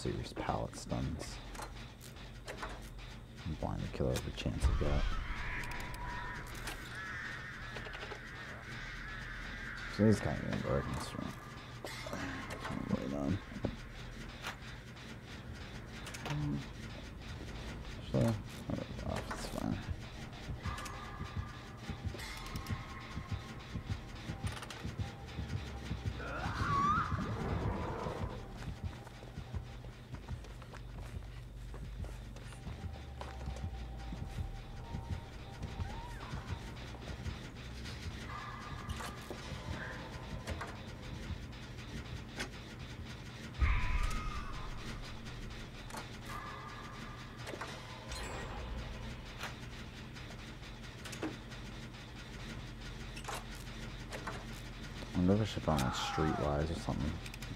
serious pallet stuns. And blind the killer every chance I get. So he's kind of getting dark in this room. Wait on. Actually, I'll go off, it's fine. I wonder if I should put on Streetwise or something.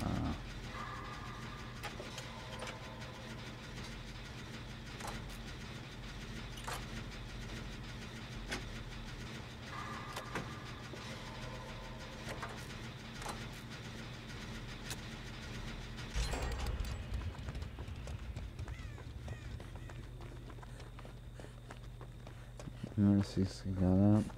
Mercy got up.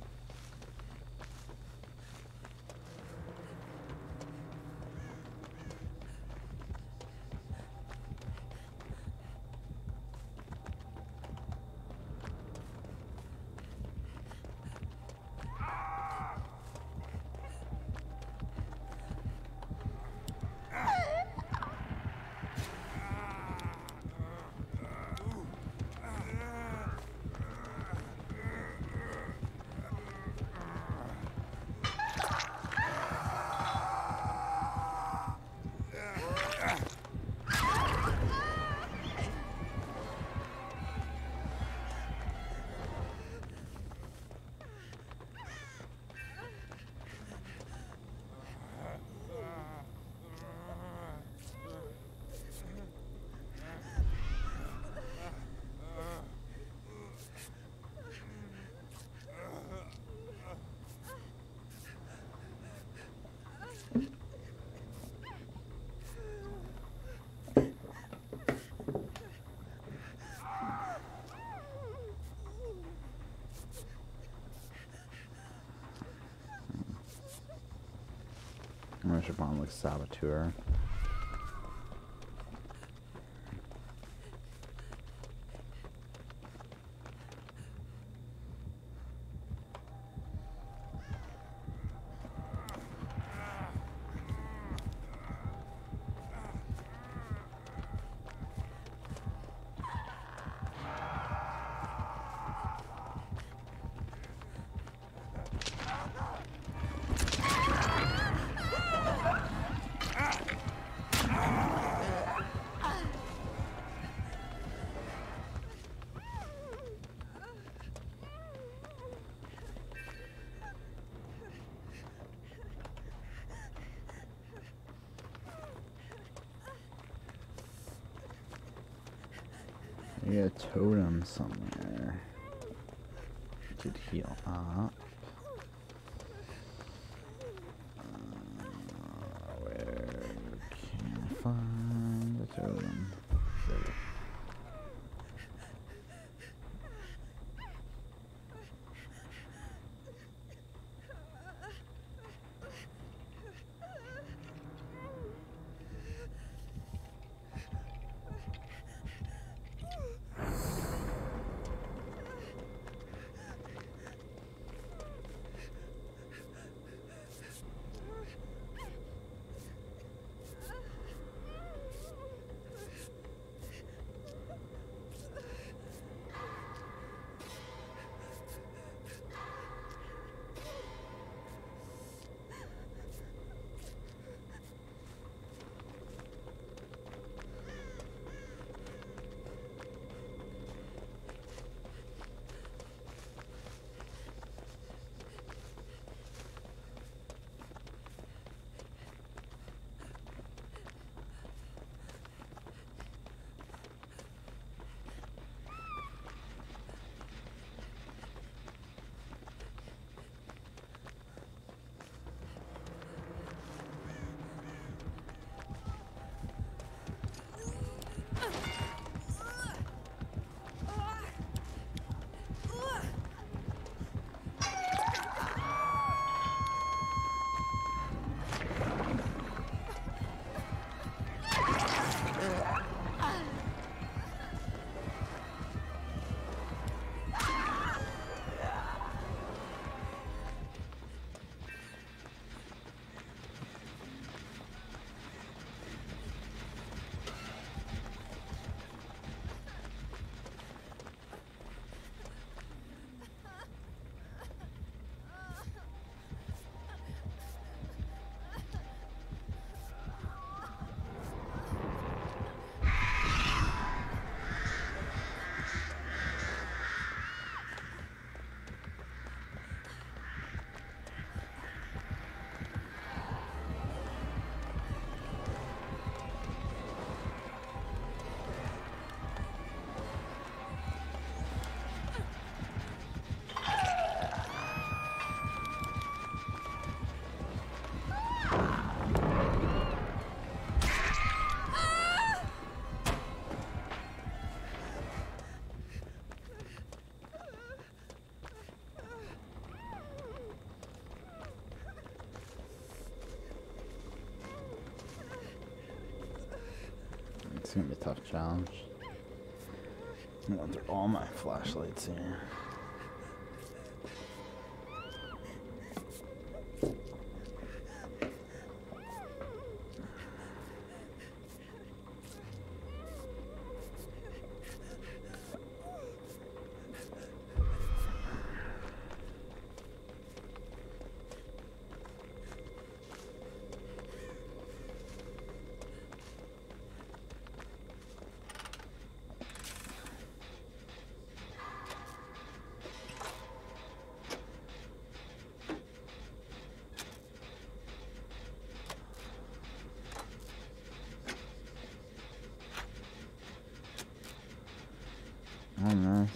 I should probably like Saboteur. We got a totem somewhere. Could heal up. Where can I find the totem? There. gonna be a tough challenge. I'm going through all my flashlights here. Oh, nice.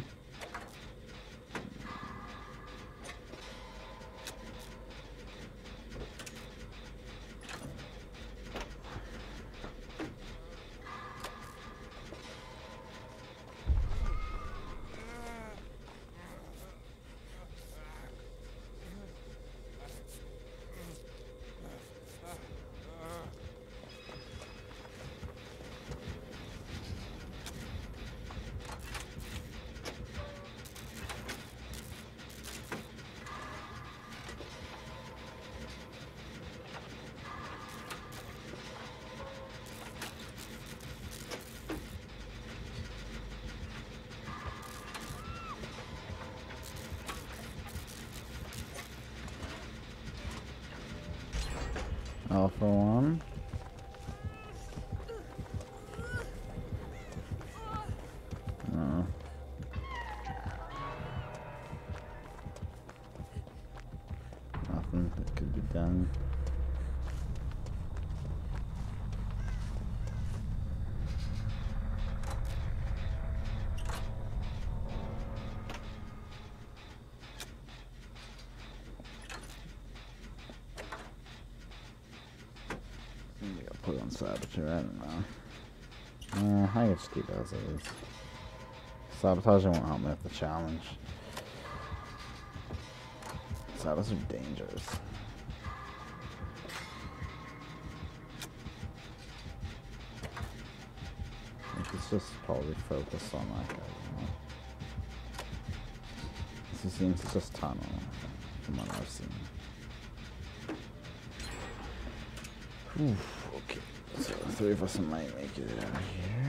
All for one. Nothing that could be done. Maybe I'll put on Saboteur, I don't know. I can just keep it as it is. Sabotage won't help me with the challenge. Saboteurs are dangerous. I think it's just probably focused on that guy, you know? He seems to just tunnel from what I've seen. Oof, okay, so 3 of us might make it out of here.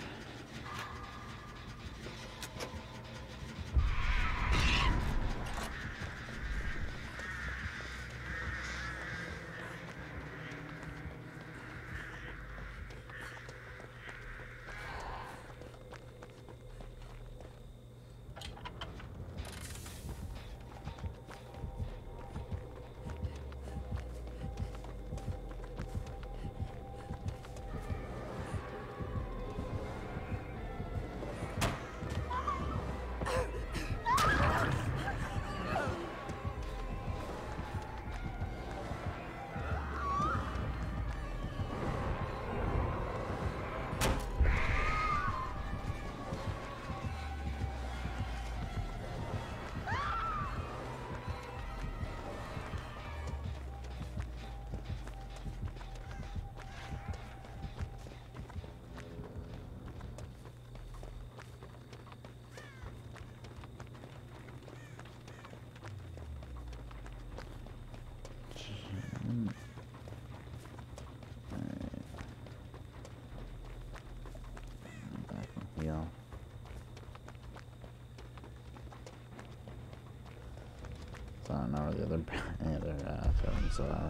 So I don't know where the other films are.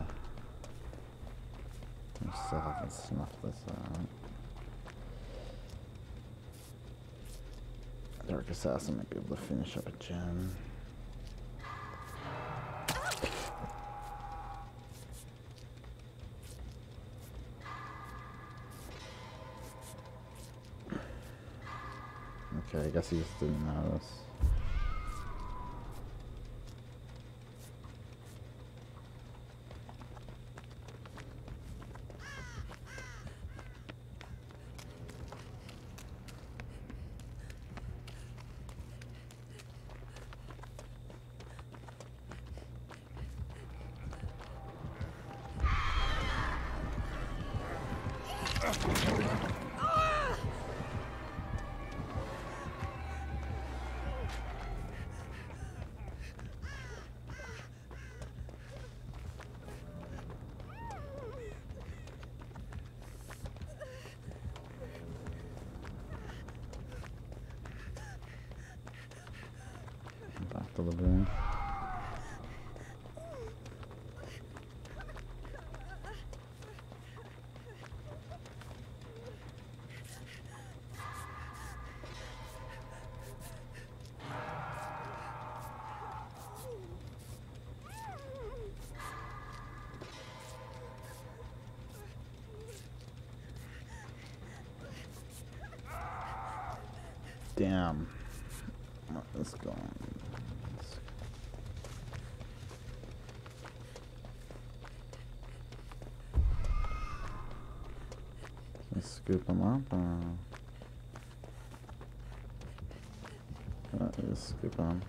I still haven't snuffed this out. Dark Assassin might be able to finish up a gem. Okay, I guess he just didn't notice. the building. Damn. Let's go on. Let's scoop them up. Let's scoop them.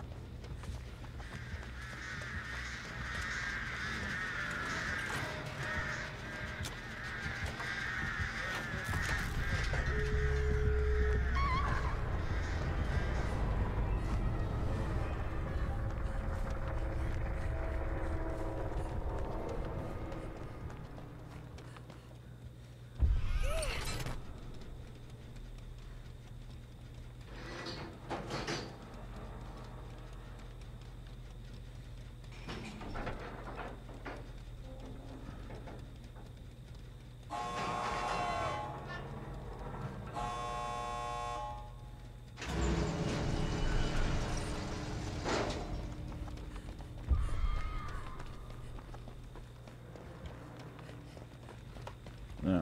Yeah.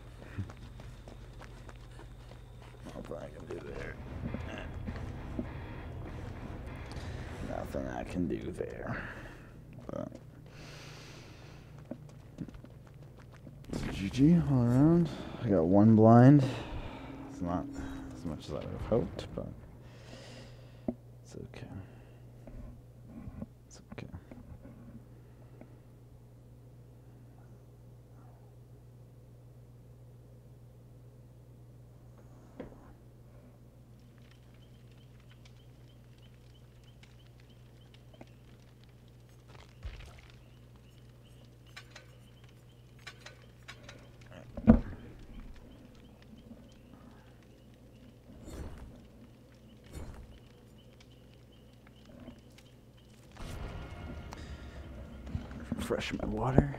Nothing I can do there. Nothing I can do there. But it's GG all around. I got one blind. It's not as much as I would have hoped, but it's okay. It's okay. Refresh my water.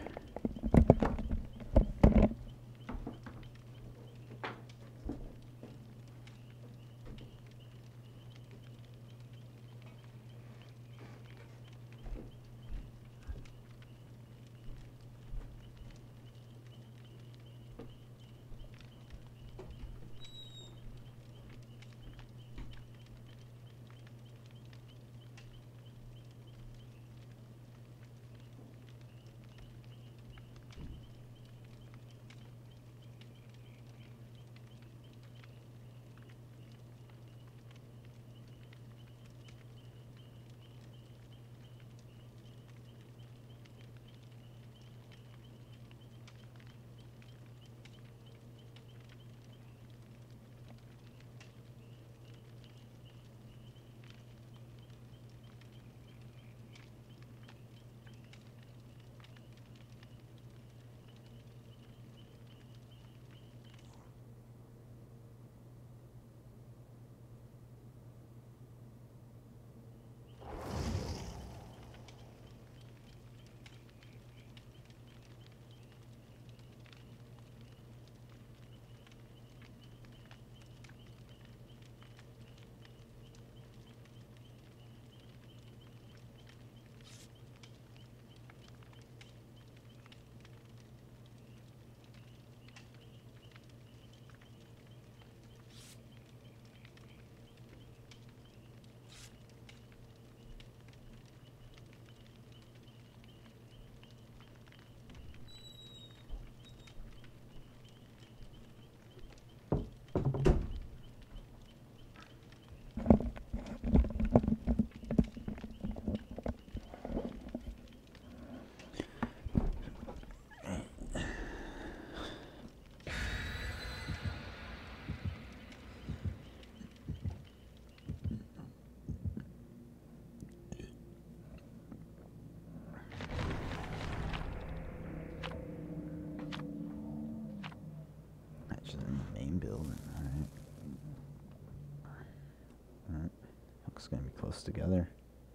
Looks gonna be close together.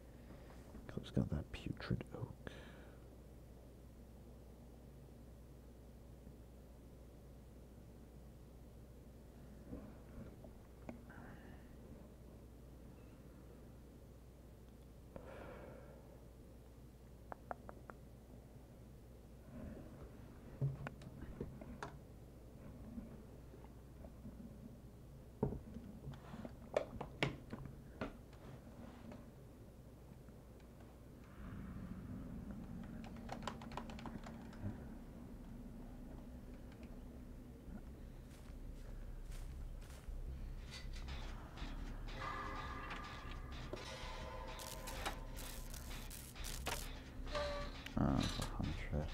Who's got that putrid oak? The huntress.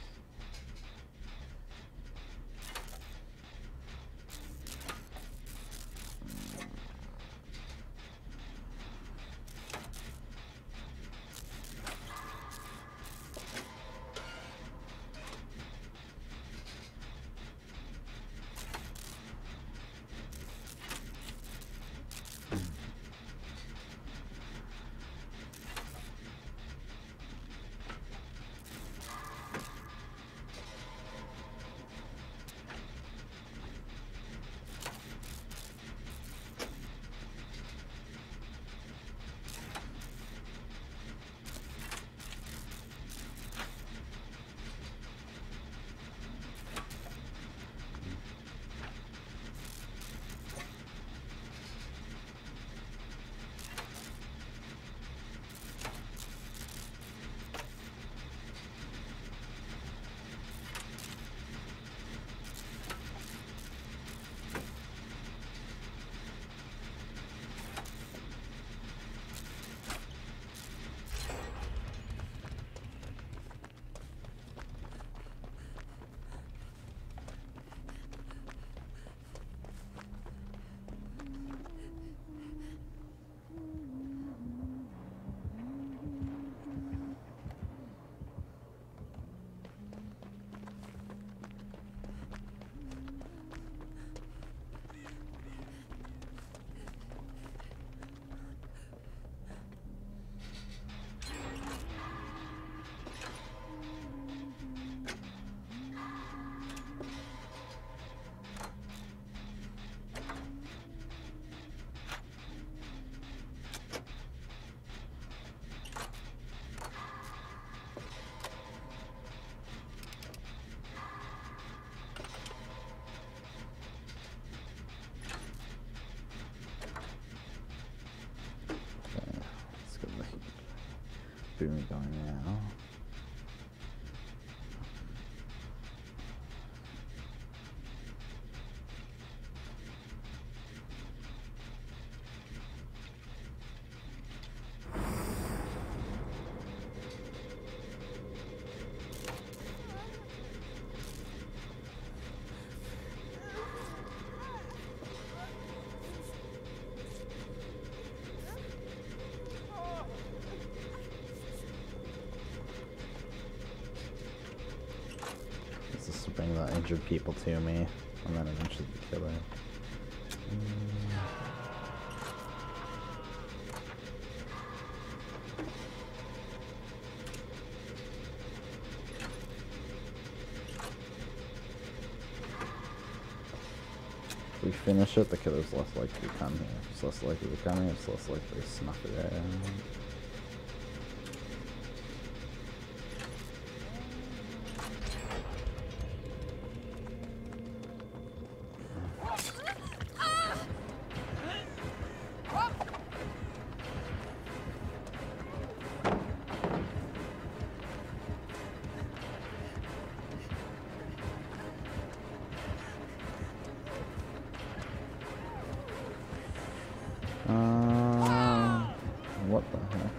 Boom going now. Bring the injured people to me, and then eventually kill it. If we finish it, the killer's less likely to come here. If it's less likely to come here, it's less likely to snuff it out. What the heck?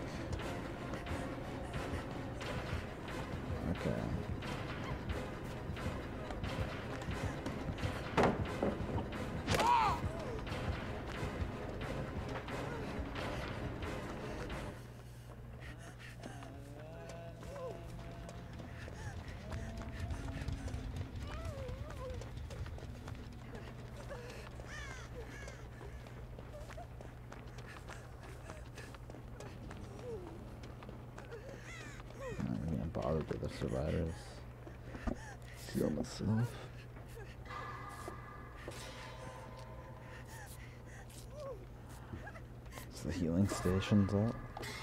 bother the other survivors. Heal myself. So the healing station's up.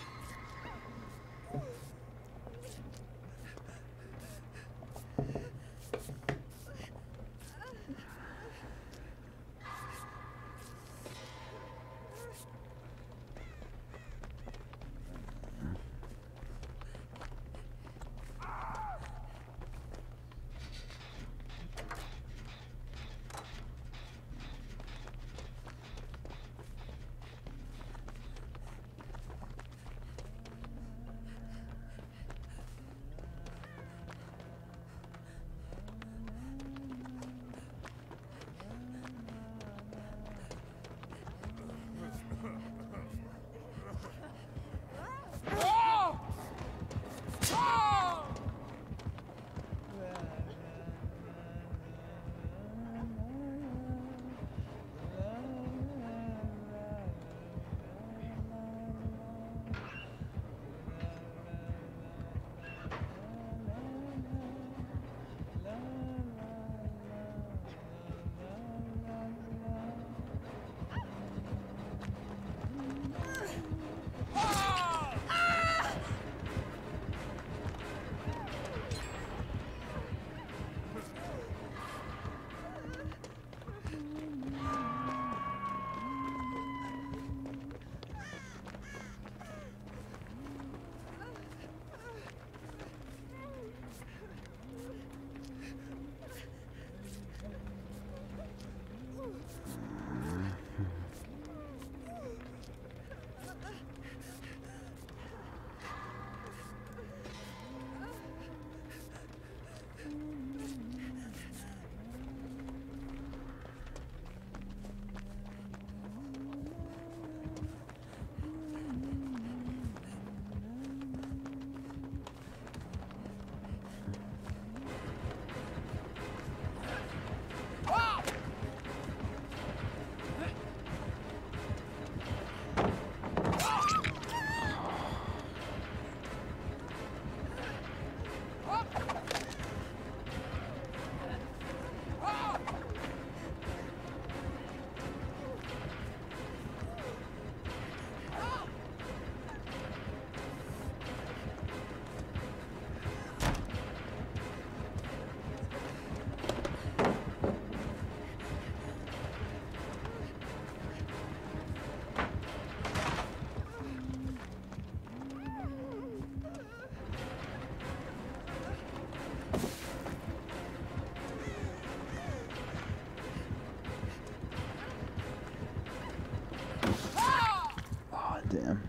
Damn.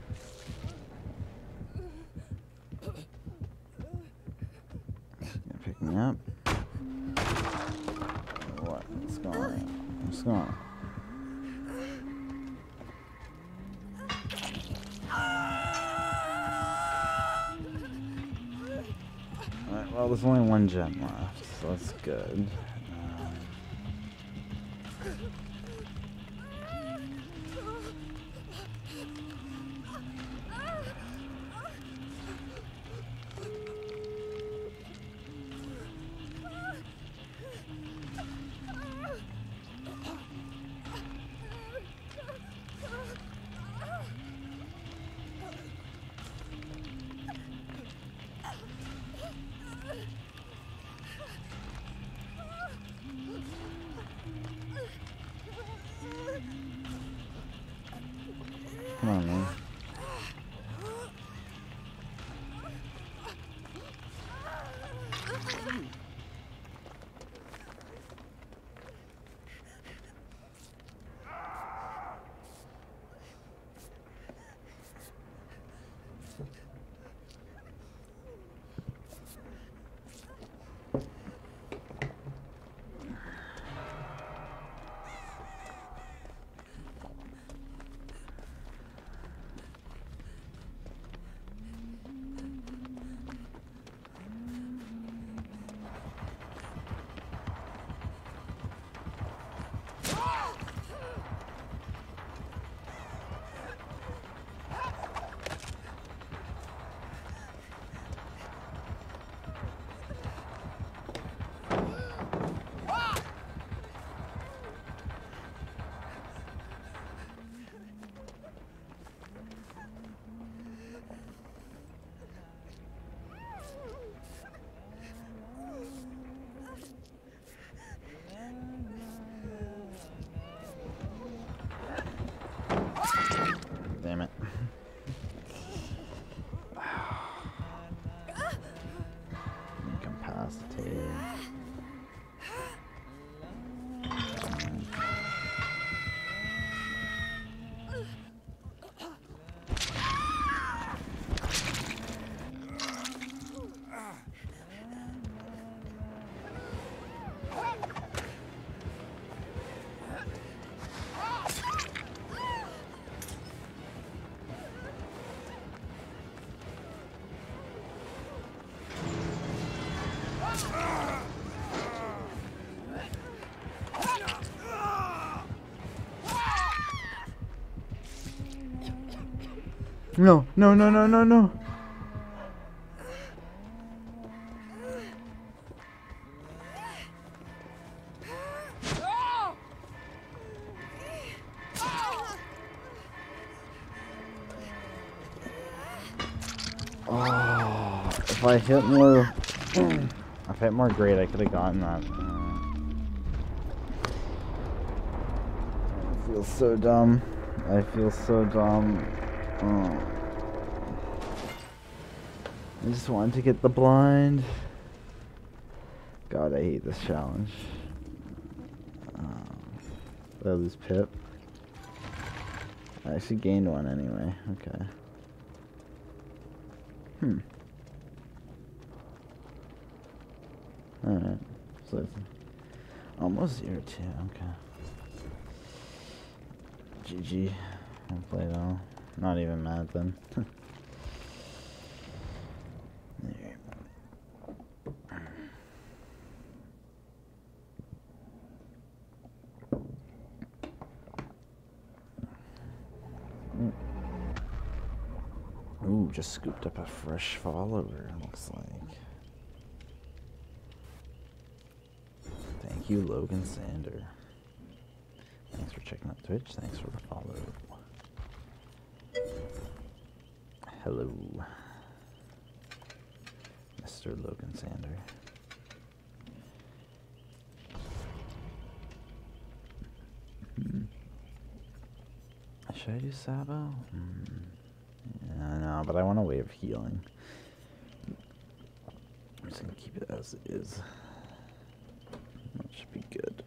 Gonna pick me up. What? What's going on? What's going on? Alright, well, there's only one gem left, so that's good. Come on, man. No, no, no, no, no, no. Oh, if I hit more, if I hit more great, I could have gotten that. I feel so dumb. I feel so dumb. Oh. I just wanted to get the blind. God, I hate this challenge. Did I lose Pip? I actually gained one anyway. Okay. Alright. So it's almost 0-2. Okay. GG. I'll play it all. Not even mad then. There. Ooh, just scooped up a fresh follower, looks like. Thank you, Logan Sander. Thanks for checking out Twitch. Thanks for the follow. Hello, Mr. Logan Sander. Should I do Sabo? Yeah, I know, but I want a way of healing. I'm just gonna keep it as it is. That should be good.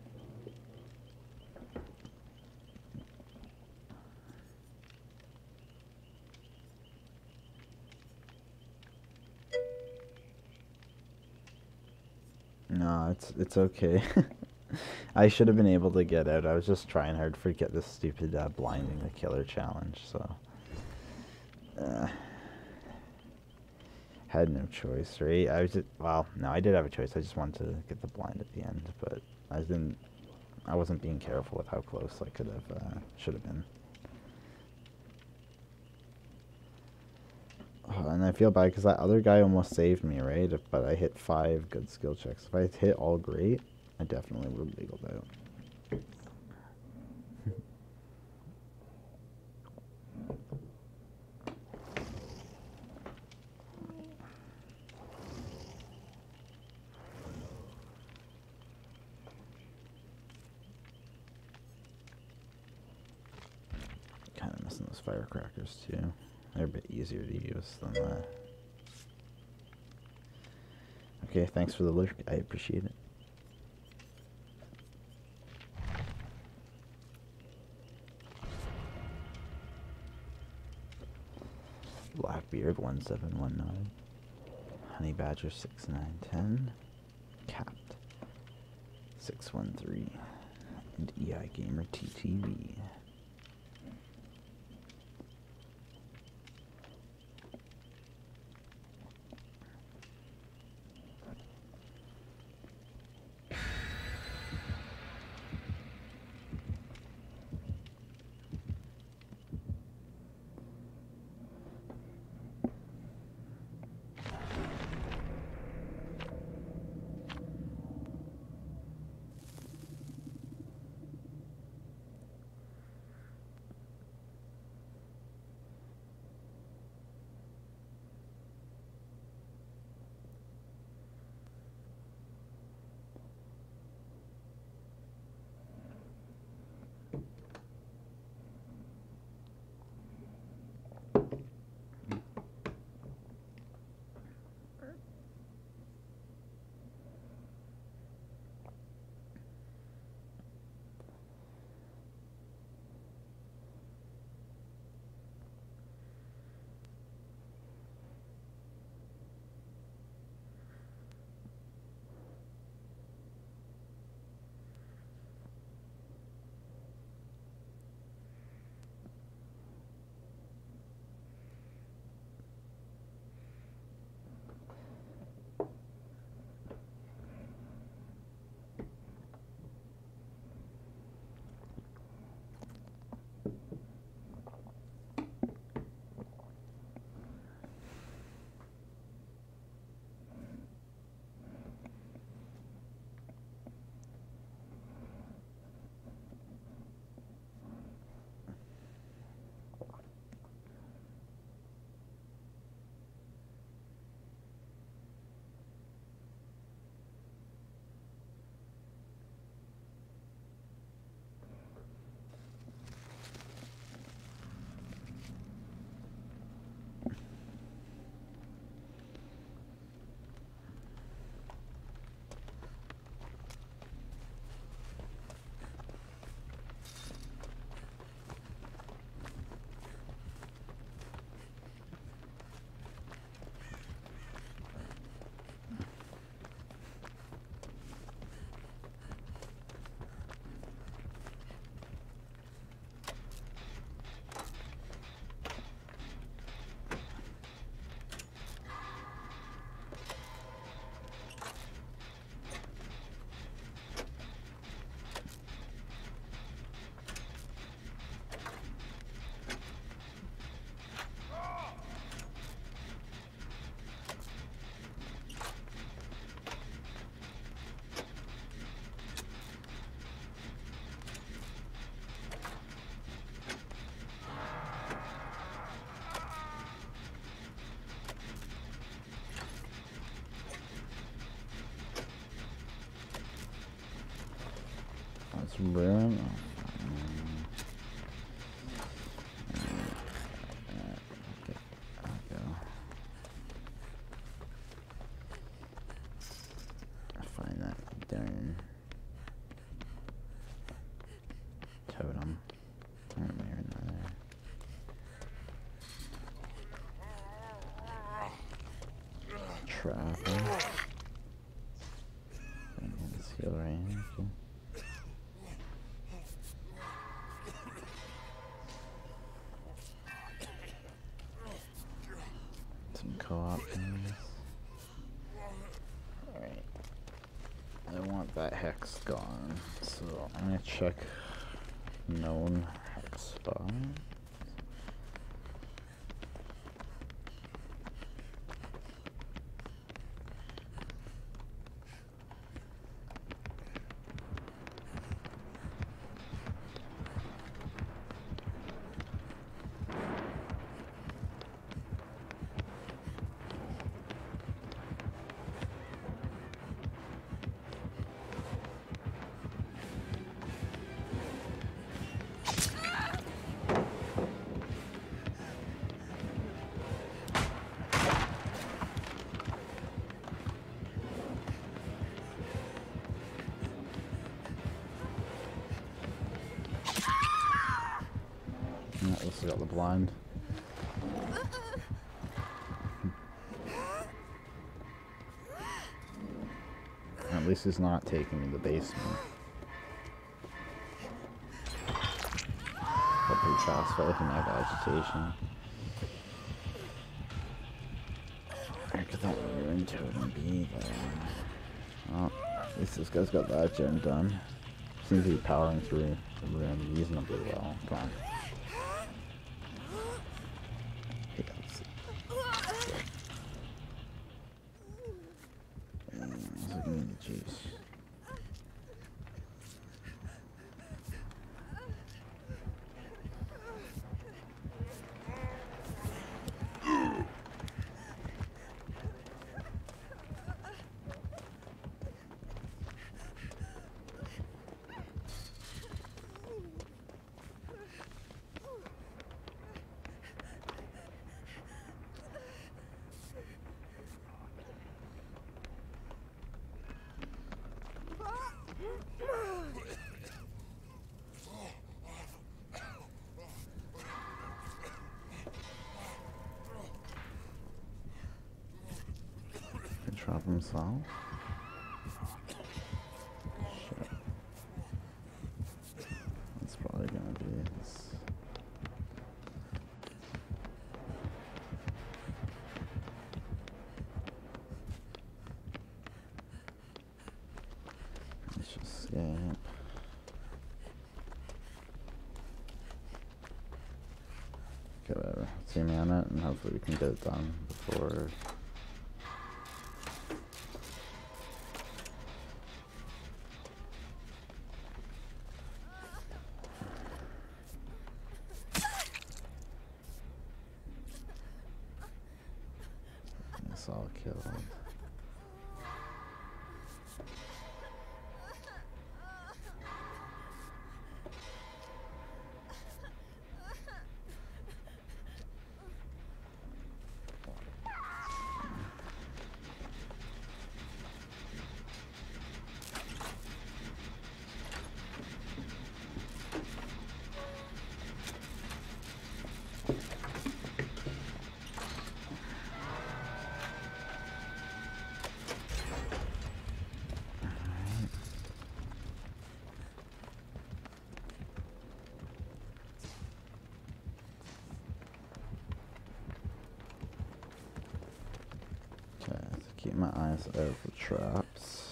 No, it's okay. I should have been able to get out. I was just trying hard to get this stupid blinding the killer challenge, so had no choice, right? I was just, well, no, I did have a choice. I just wanted to get the blind at the end, but I wasn't being careful with how close I could have should have been. Oh, and I feel bad because that other guy almost saved me, right? But I hit 5 good skill checks. If I hit all great, I definitely would have wiggled out. Kind of missing those firecrackers too. They're a bit easier to use than that. Okay, thanks for the lurk. I appreciate it. Blackbeard 1719, Honey Badger 6910, Capped 613, and EI Gamer TTV. Some ruin. Find that darn totem. Neither here nor there. Trapper. Let's heal right here. Okay. Some co-op things. Alright. I want that hex gone, so I'm gonna check known hex spot. This has got the blind. At least he's not taking me to the basement. Got pretty fast fight in my vegetation. Where could that ruin totem be though? Oh, at least this guy's got that gen done. Seems to be powering through the ruin reasonably well. Come on. Jeez. Trap himself. Shit. That's probably gonna be this. Let's just escape. Okay, whatever. See me on it, and hopefully we can get it done before. It's all killed. Okay, so keep my eyes out for traps.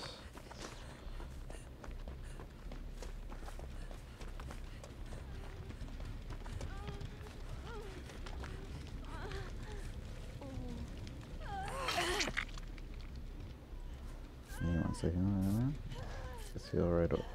Give me 1 second. Just heal right up.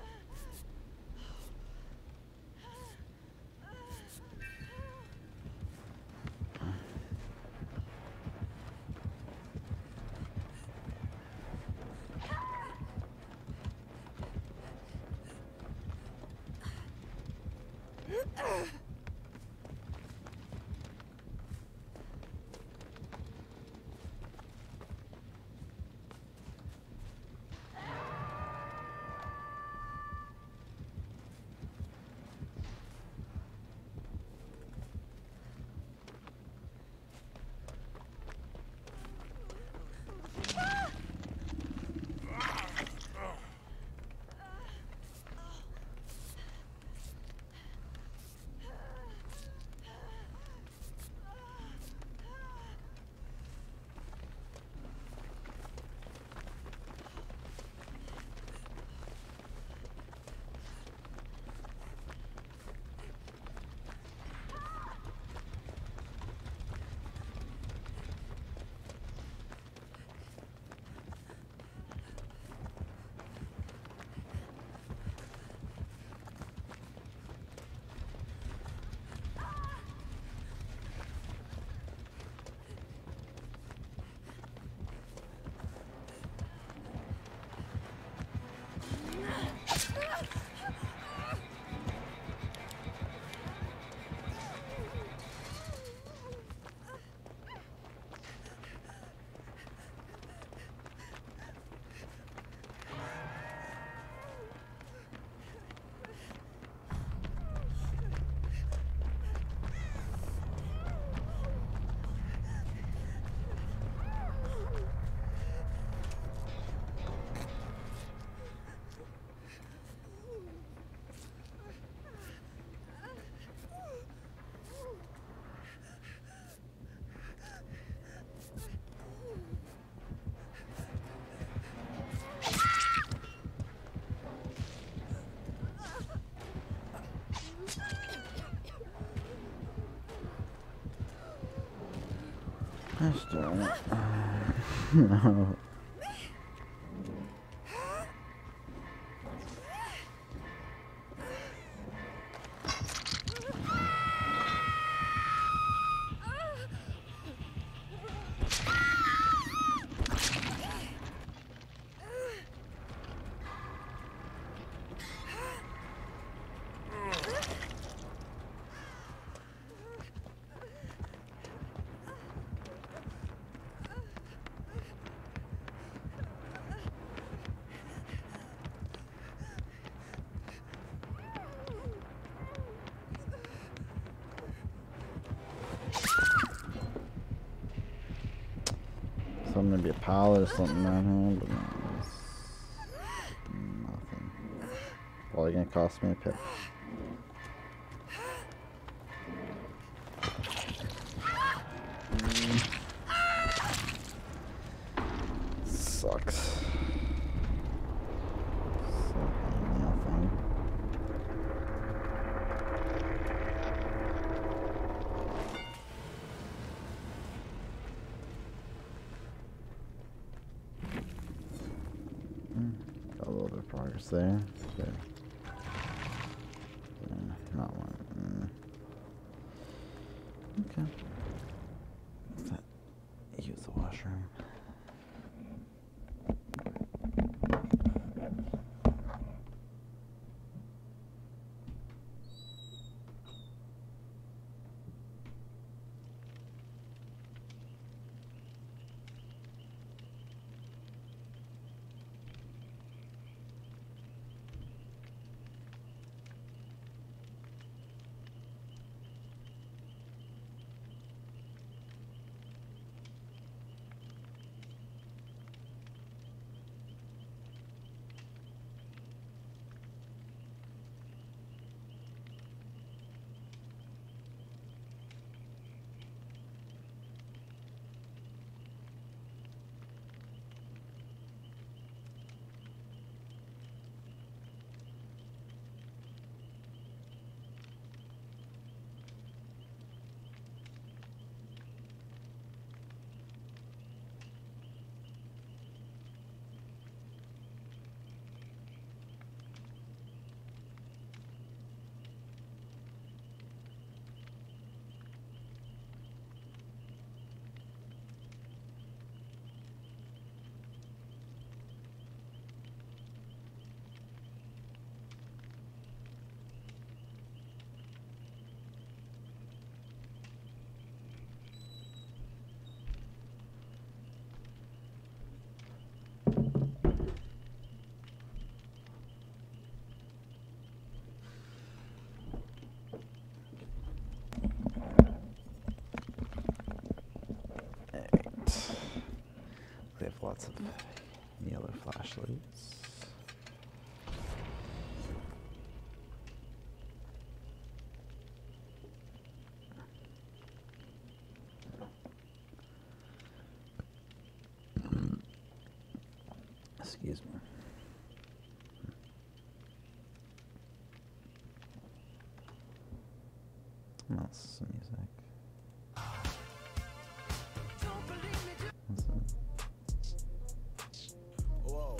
Gosh darn it. No. Something to be a pilot or something down here, but no, nothing. Probably gonna cost me a pick. Sucks. Nothing. Got a little bit of progress there. Okay. Not one. Okay. What's that? Use the washroom. We have lots of yellow flashlights. Excuse me. What's the music? What's that? Whoa.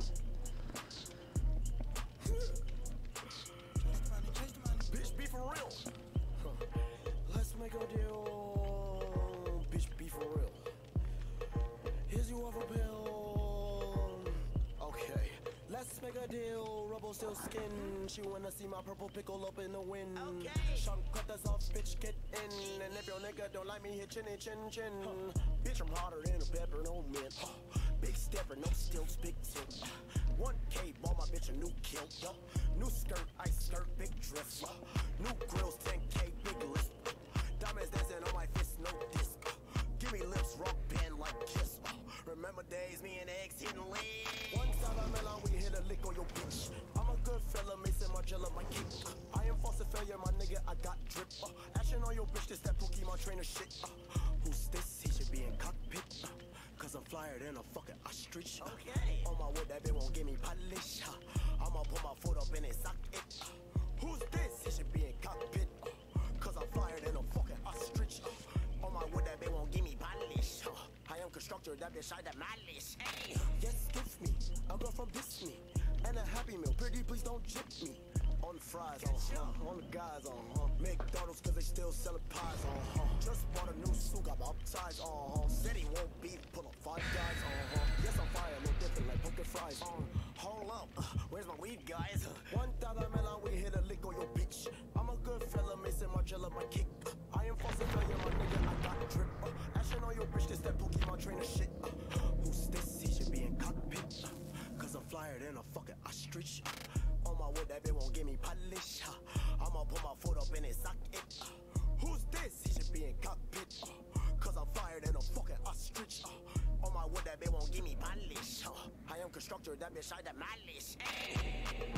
Bitch, be for real. Let's make a deal. Bitch, be for real. Here's you of a pill. Okay, let's make a deal. Rubble still skin. She wanna see my purple pickle up in the wind. Okay. Shunk cut us off, bitch, get in. And if your nigga don't like me, hit chin, chin, chin. Bitch, I'm hotter than a pepper, no mint. Big stepper, no stilts, big tip. 1K, bought my bitch a new kilt. New skirt, ice skirt, big dress. New grills, 10K, big list. Diamonds dancing on my fist, no disc. Give me lips, rock band like Kiss. Remember days, me and X hitting lead. One time I melon, we hit a lick on your bitch. I'm a good fella, Mason Margiela, my kick. I am false failure, my nigga, I got drip. Action on your bitch, this that Pokemon trainer shit. Who's this? He should be in cockpit. Cause I'm flyer than a fucking ostrich. Okay. On my wood, that bitch won't give me polish. I'ma put my foot up in his socket. Who's this? He should be in cockpit. Cause I'm flyer than a fucking ostrich. On my wood, that bitch won't give me polish. constructor, that bitch side that malice. Hey, yes, gift me a girl from Disney and a Happy Meal. Pretty, please don't jip me. On fries, on the guys, McDonald's, cause they still selling pies, Just bought a new suit, got baptized, Said he won't beef, pull up 5 guys, Yes, I'm fire, no different like pumpkin fries, Hold up, where's my weed, guys? 1,000 melon, we hit a lick on your bitch. I'm a good fella, Mason Margiela, my kick. I am falsifying my nigga, I got a drip. Action on your bitch, this that Pokemon trainer shit. Who's this? He should be in cockpit. Cause I'm flyer than a fucking ostrich. On my wood, that bitch won't give me polish. I'ma put my foot up in his socket. Who's this? He should be in cockpit. Cause I'm flyer than a fucking ostrich. On my wood, that bitch won't give me polish. I am constructor, that bitch side that malice. Hey.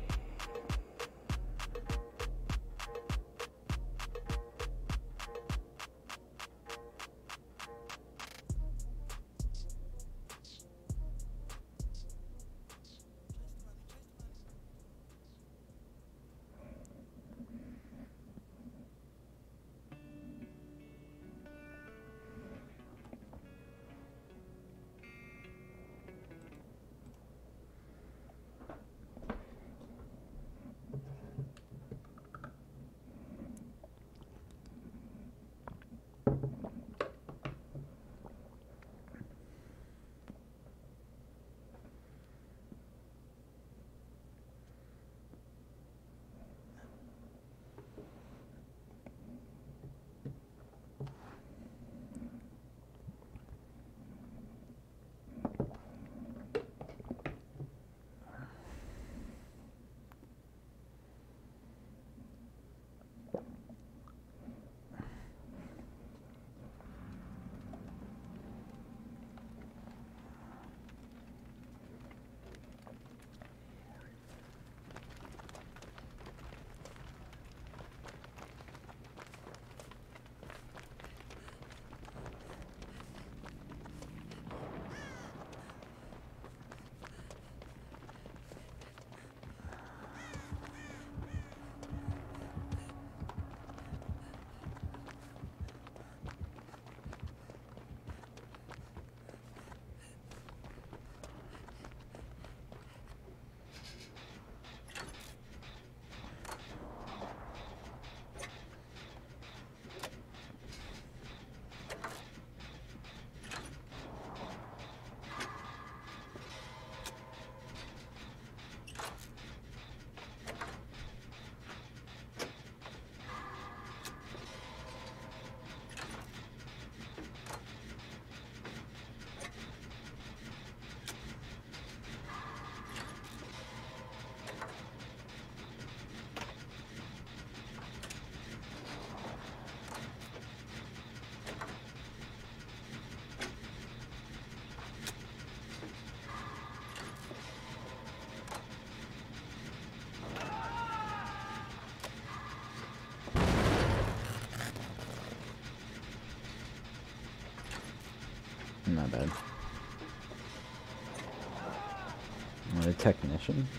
Not bad. A technician.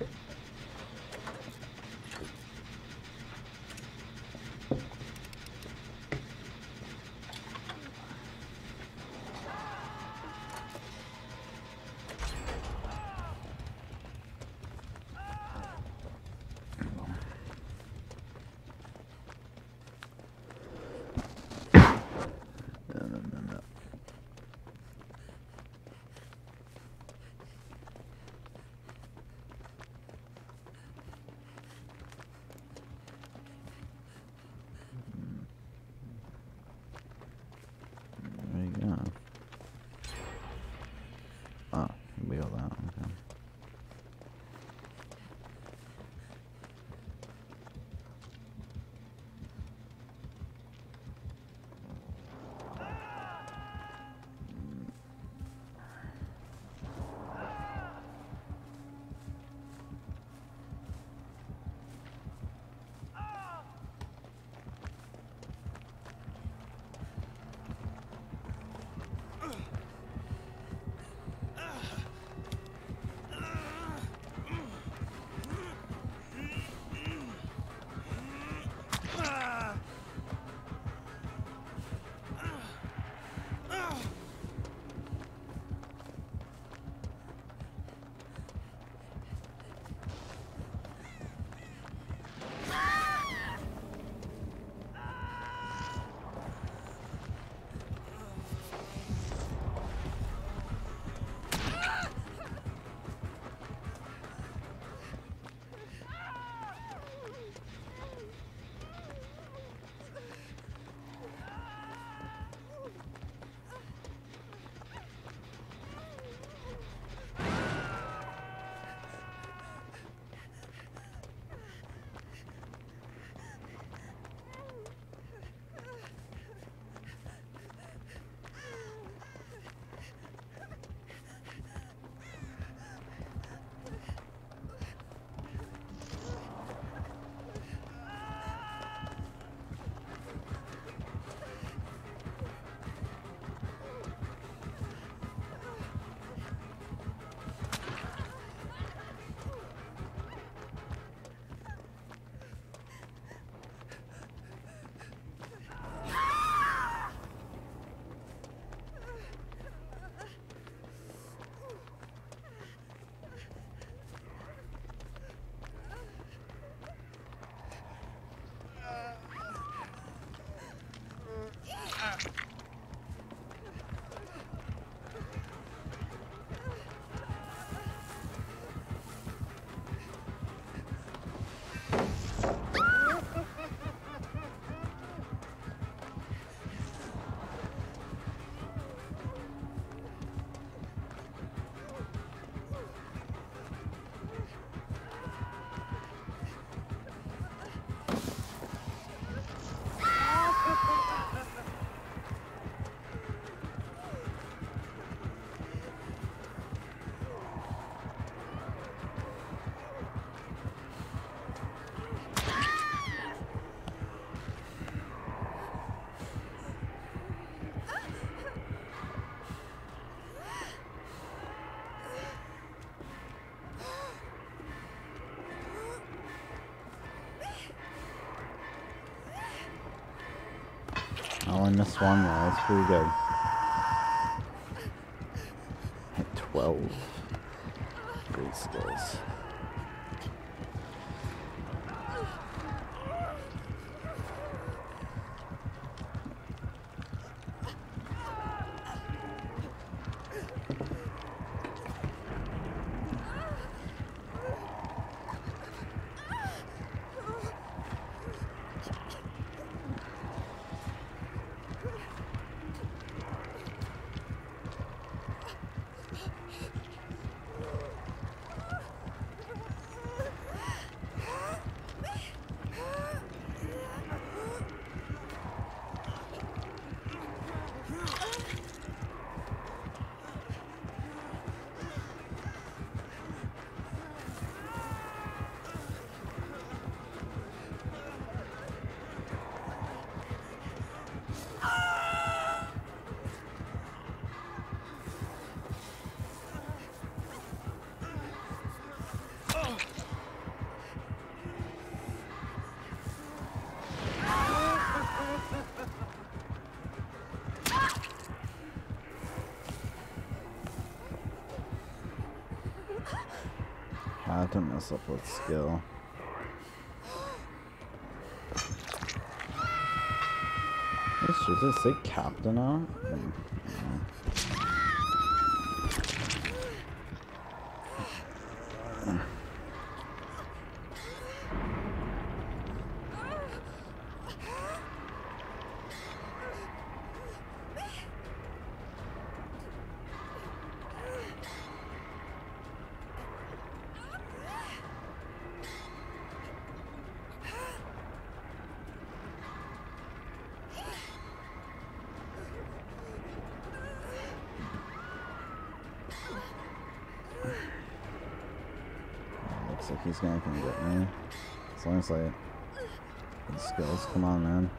only missed one though. That's pretty good. Hit 12. Great skills. Had to mess up with skill. Should it say captain out? Looks like he's gonna come get me. As long as I good skills, come on, man.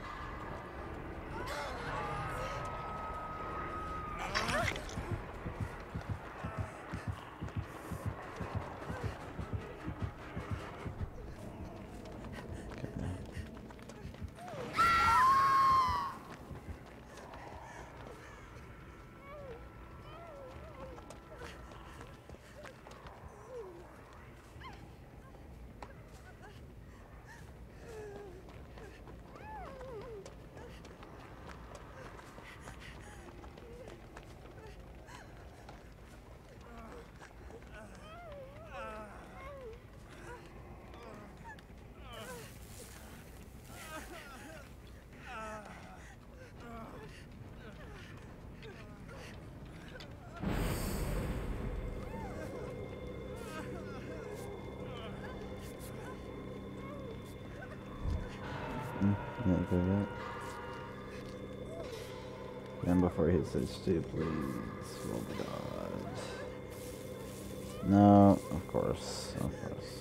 And before he hits stage 2, please. Oh my god. No, of course. Of course.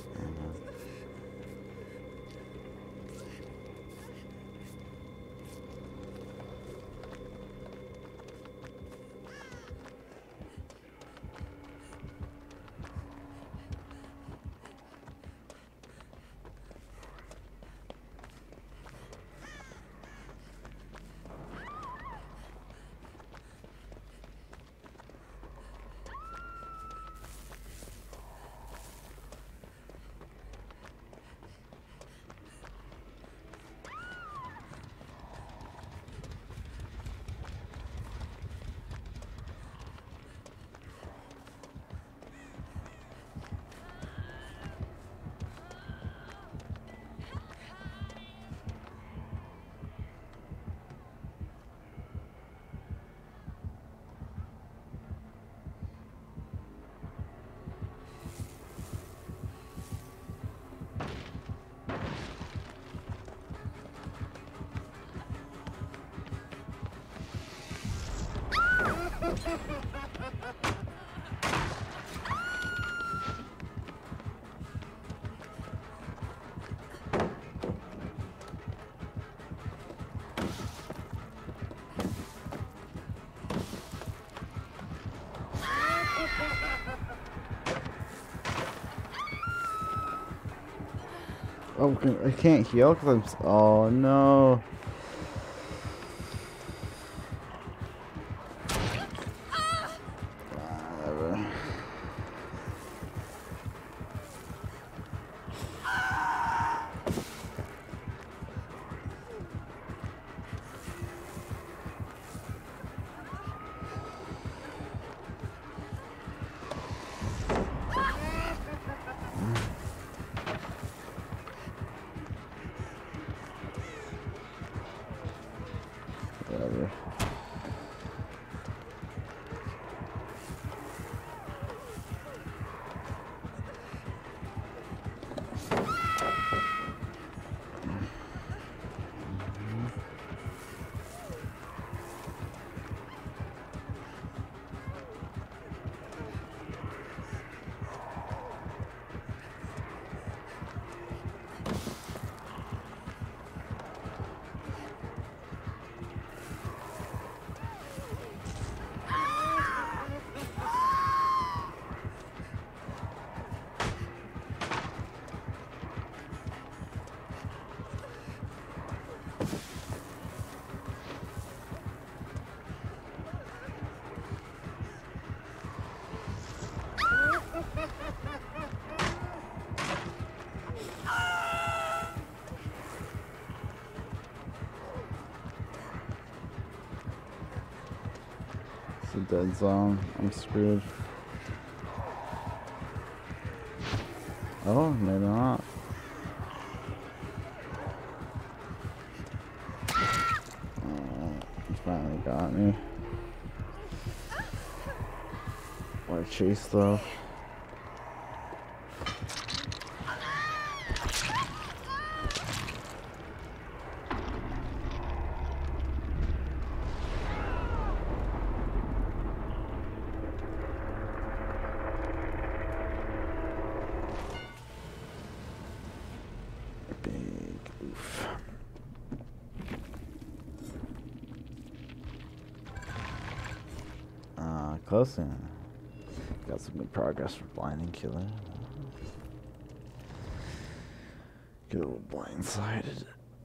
Oh, I can't heal because I'm. Oh no. dead zone. I'm screwed. Oh, maybe not. Oh, he finally got me. What a chase though. Close in. Got some good progress for blinding killer. Get a little blindsided.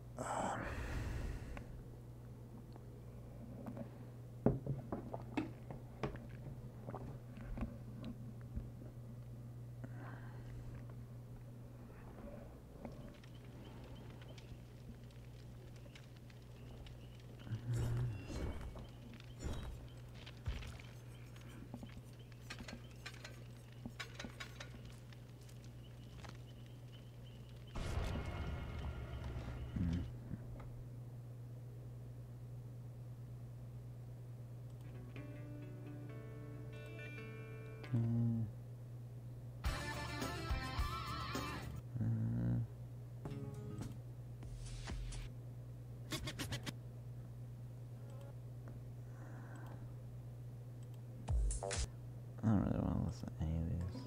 I don't really want to listen to any of these.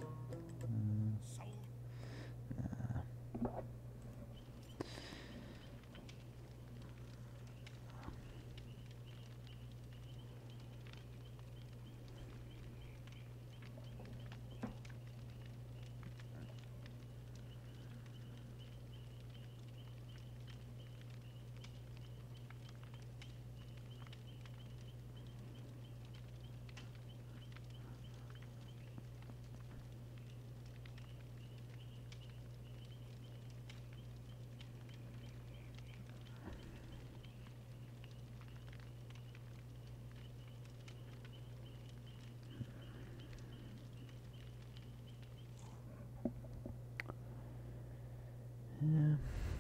Nah. Yeah.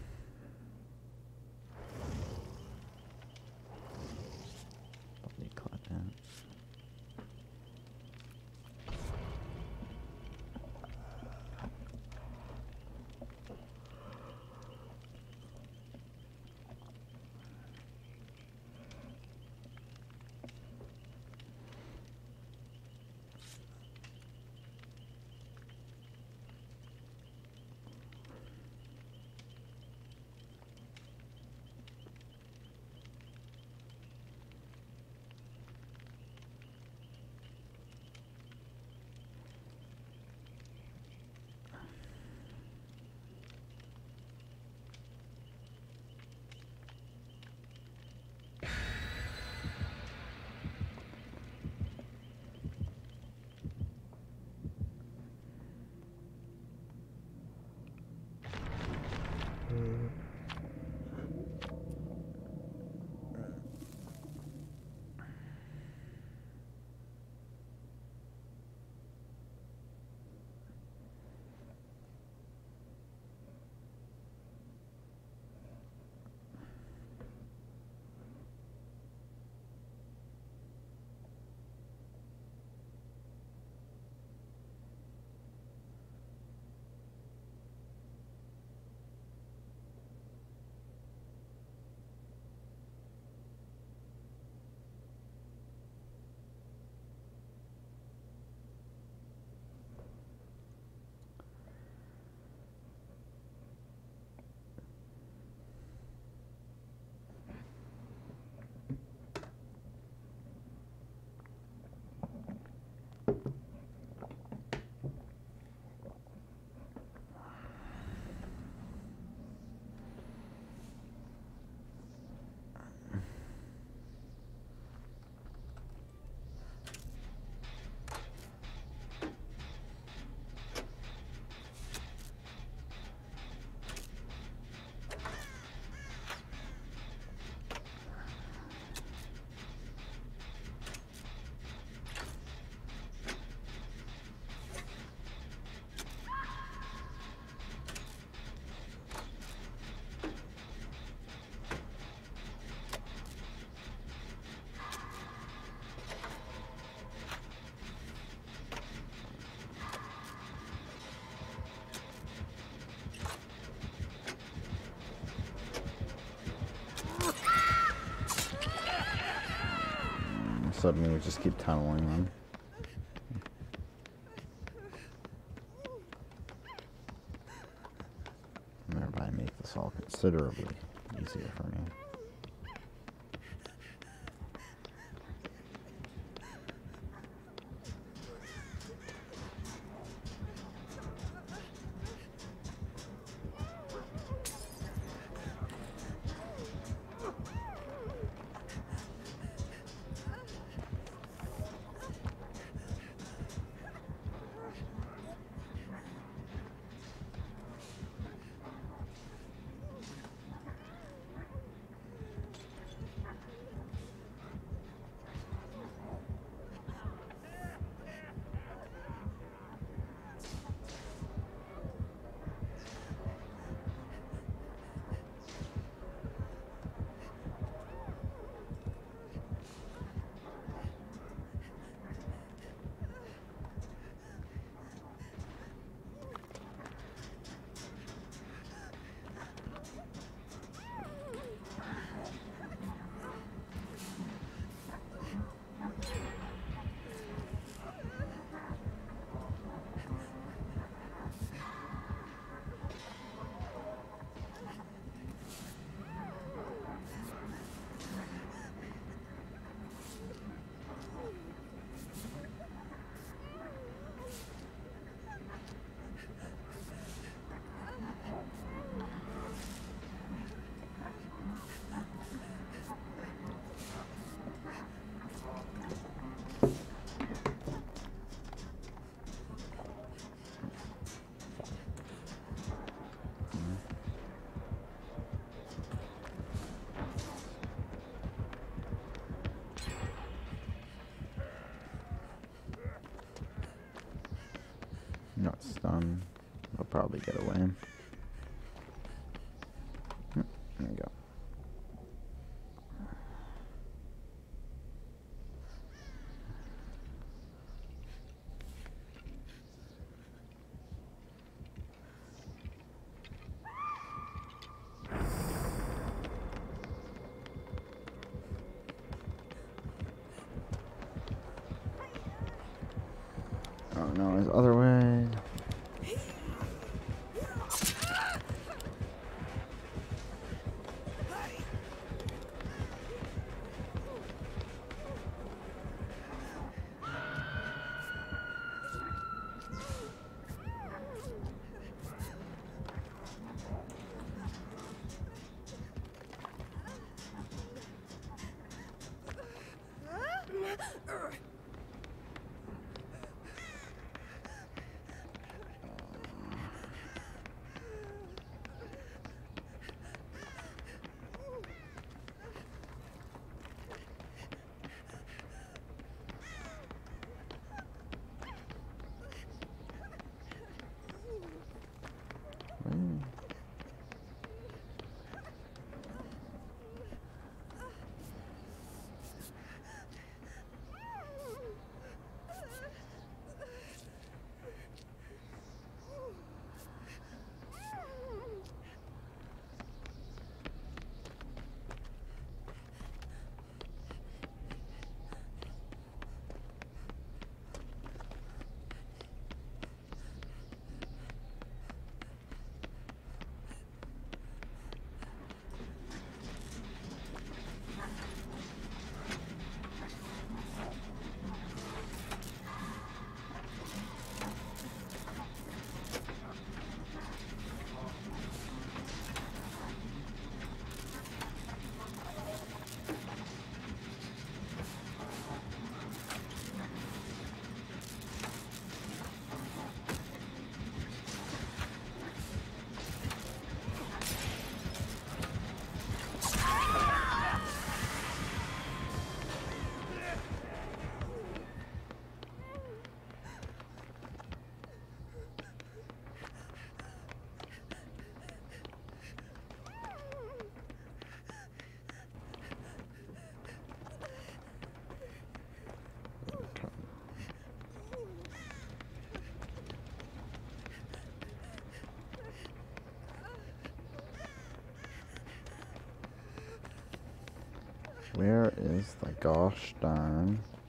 Body content. sudden we would just keep tunneling them. And thereby make this all considerably easier for me. Not stunned. I'll probably get away. There we go. Oh no, his other way. Where is the gosh darn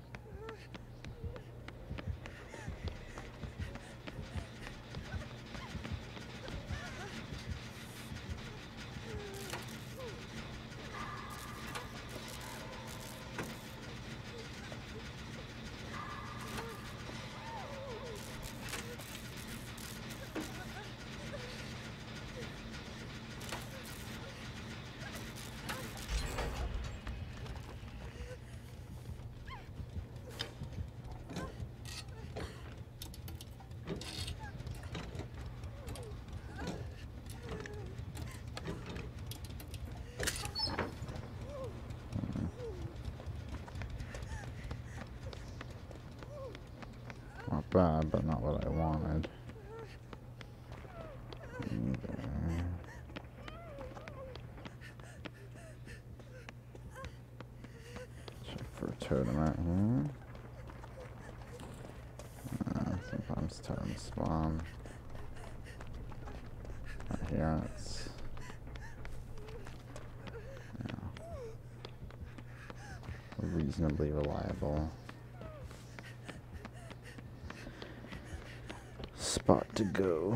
Not bad, but not what I wanted. Either. Check for a tournament here. Sometimes totems spawn. Right here, it's reasonably reliable spot to go.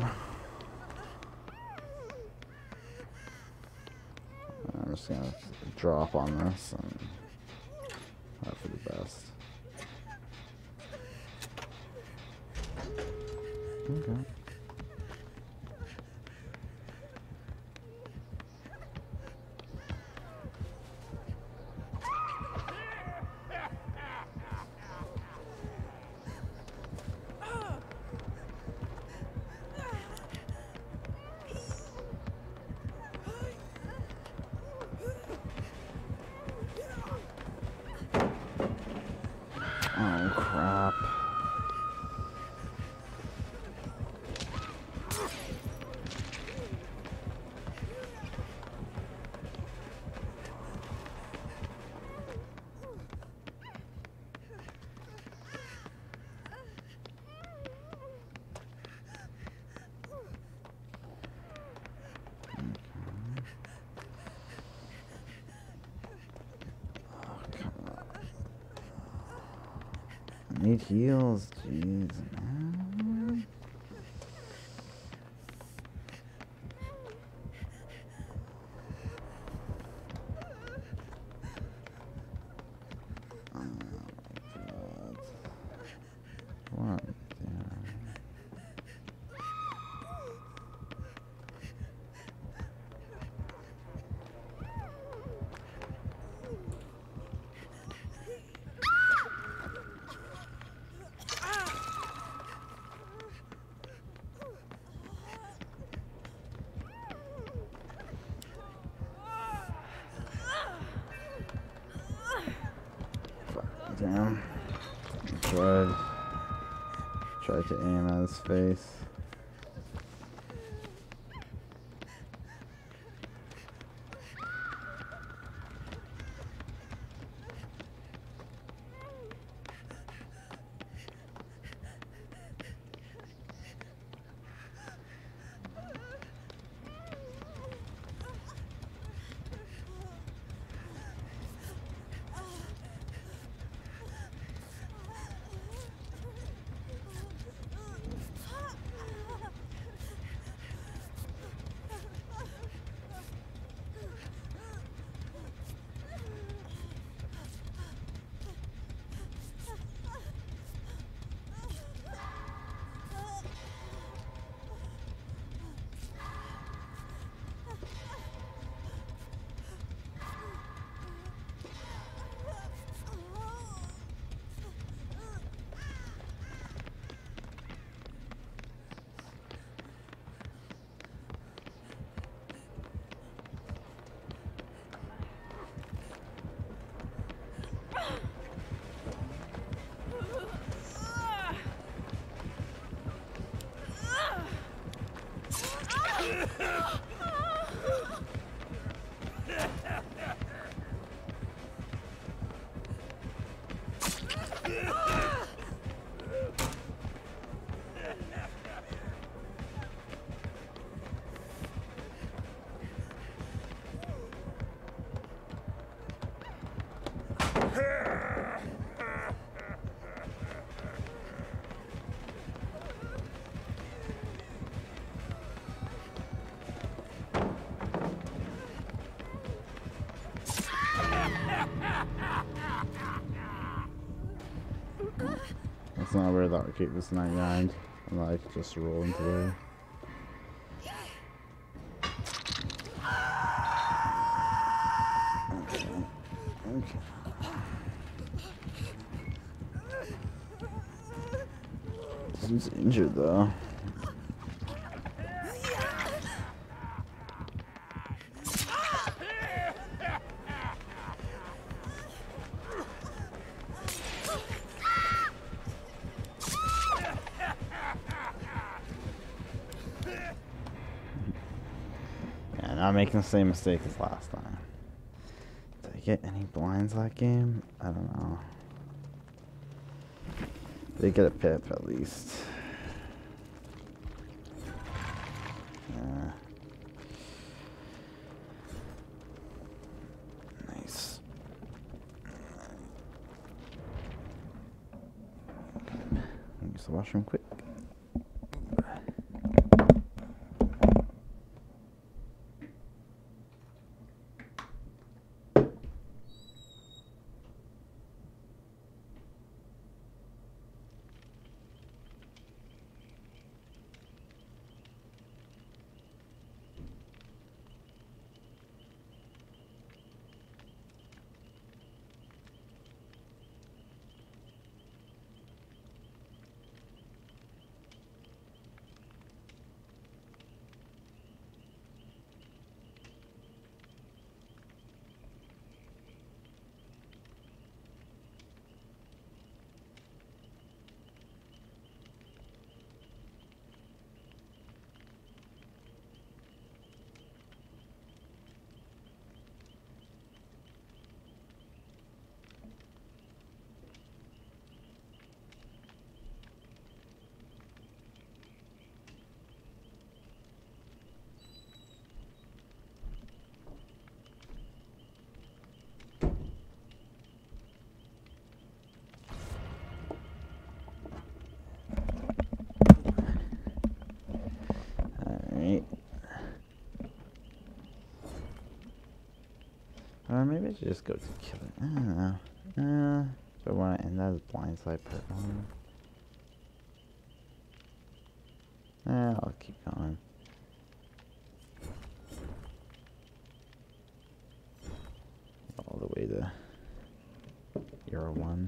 I'm just gonna drop on this and hope for the best. Okay. Oh crap. I need heals, jeez, man. Oh my god. What? Damn. Tried to aim at his face. That's not where that would keep this 99 and like just roll into there. Okay. He's injured though. I'm making the same mistake as last time. Did I get any blinds that game? I don't know. They get a pip at least. Yeah. Nice. Use the washroom quick. Alright. Or maybe I should just go to kill it. I don't know. Do I want to end that as blindside put on? I'll keep going. All the way to Euro 1.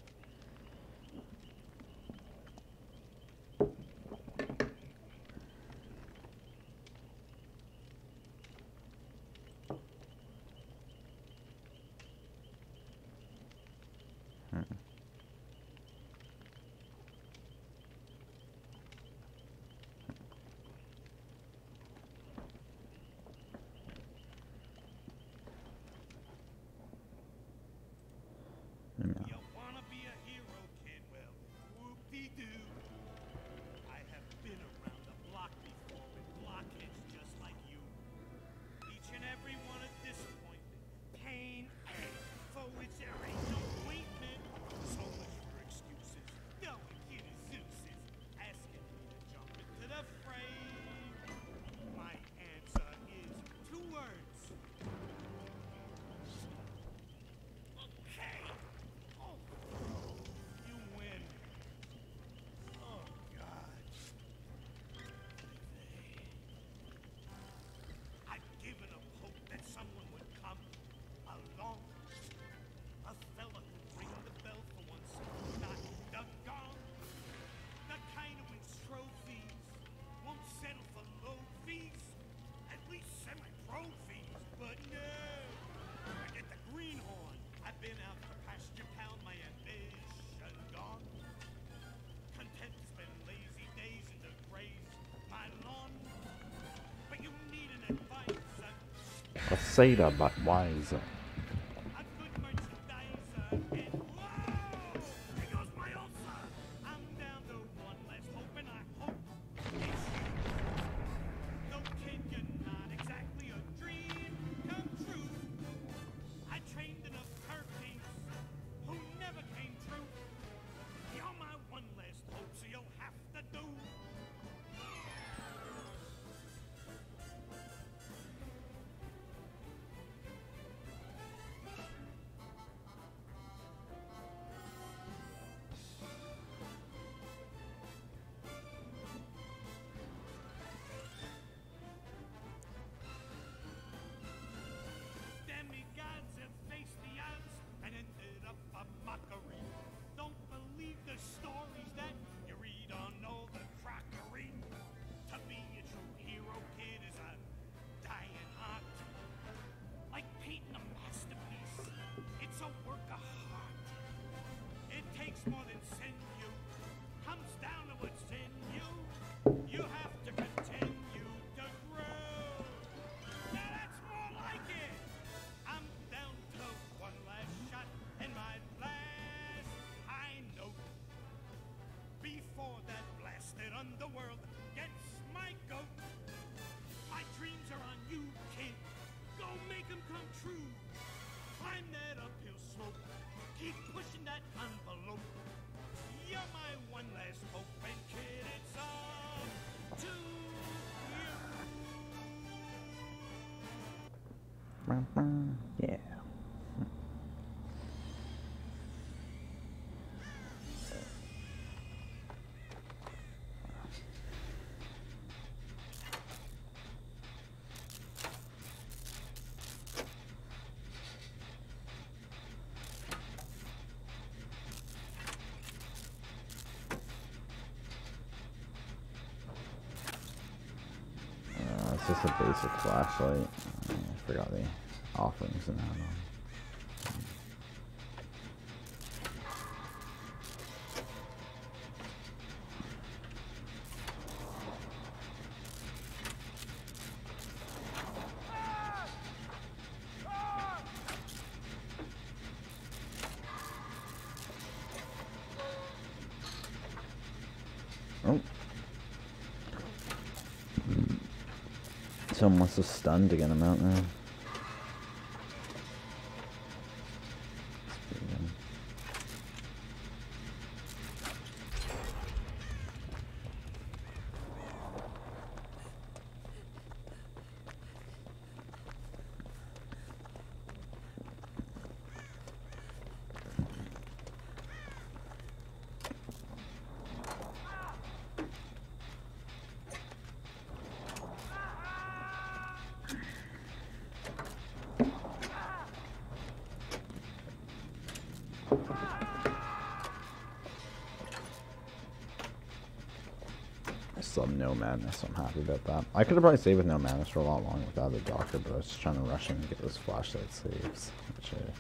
You wanna be a hero, kid? Well, whoop-de-doo. I have been around the block before with blockheads just like you. Each and every one a disappointment. Pain, for which there ain't no ointment. So much for excuses. Going kid is Zeus's. Asking me to jump into the fray. My answer is 2 words. Okay. Oh, you win. Oh, God. I've given up hope that someone would come along. A fella who'd ring the bell for once, not the gong. The kind who wins trophies, won't settle for low fees. At least semi-pro fees, but no. I get the greenhorn. I've been out for pasture pound, my ambition gone. Content to spend lazy days in the graze, my lawn. But you need an advisor, A sailor but wiser. a good merchandiser, and whoa! There goes my ulcer. I'm down to one less hope, and I hope it's you. No kid, you're not exactly a dream come true. I trained enough turkeys who never came true. You're my one last hope, so you'll have to do. Yeah. It's just a basic flashlight. I forgot the offerings and that. Oh. Someone must have stunned to get him out now. I still have no madness, so I'm happy about that. I could have probably saved with no madness for a lot longer without the doctor, but I was just trying to rush in and get those flashlight saves, which I...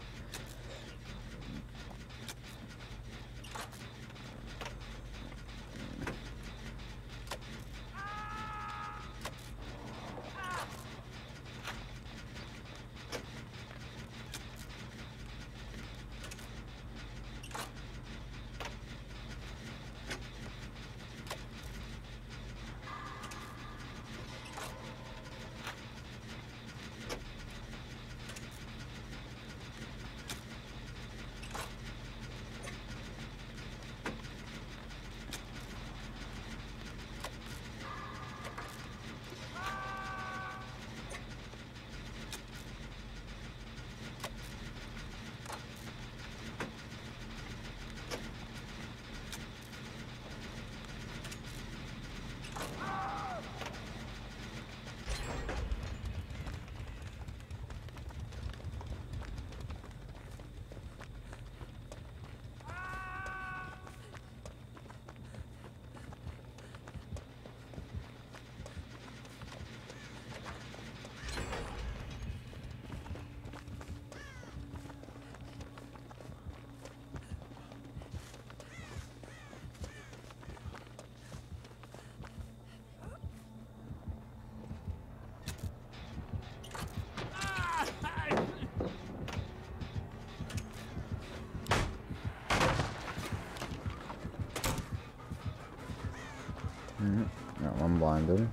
No, I'm blinded.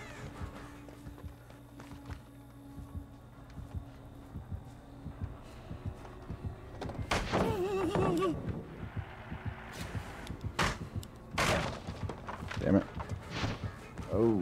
Damn it. Oh.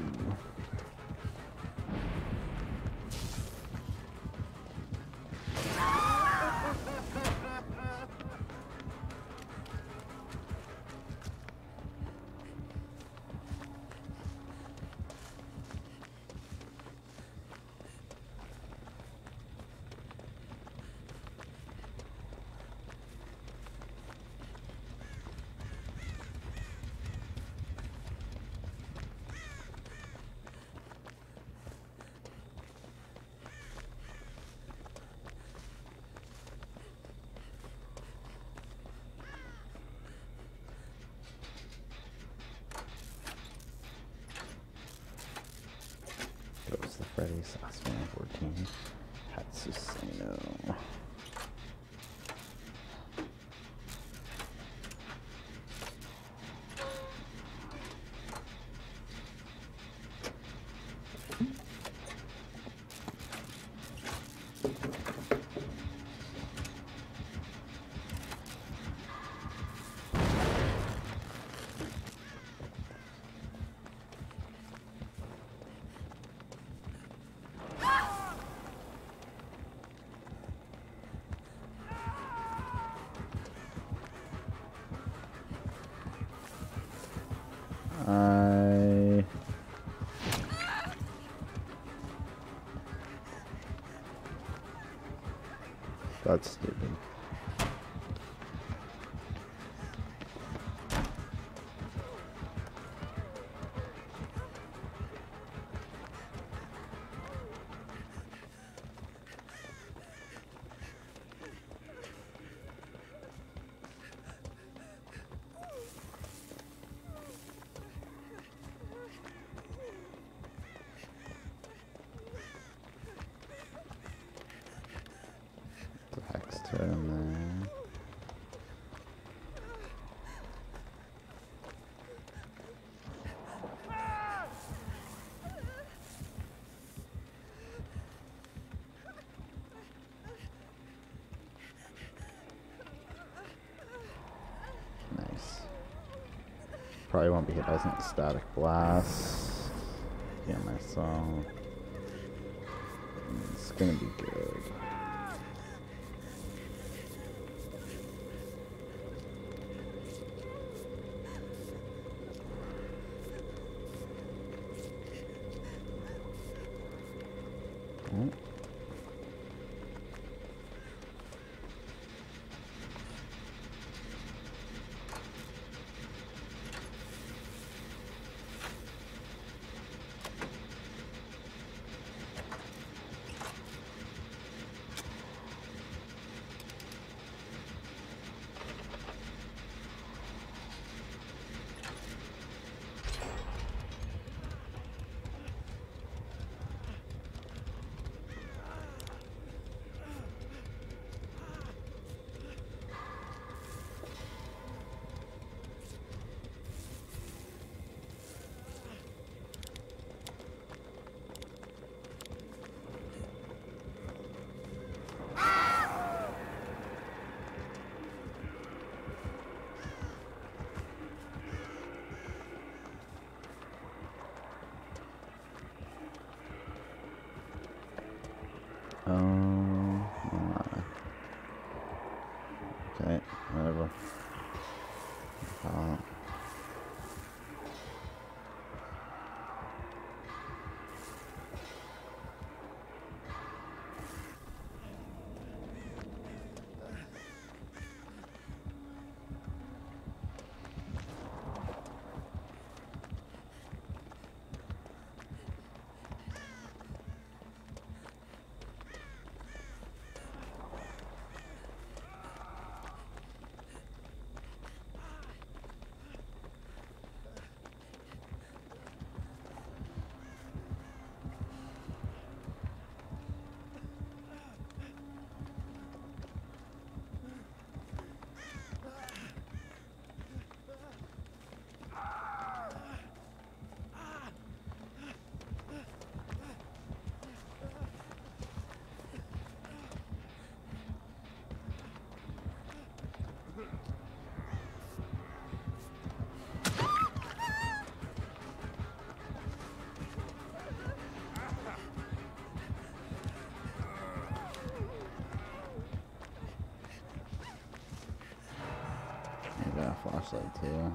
Ghost of Freddy's, Last Man 14, Hatsuseno. That's stupid. The hex turret in there. Nice. Probably won't be hit by some static blast. Yeah, myself. It's gonna be good. Oh. Okay, whatever. I got a flashlight too.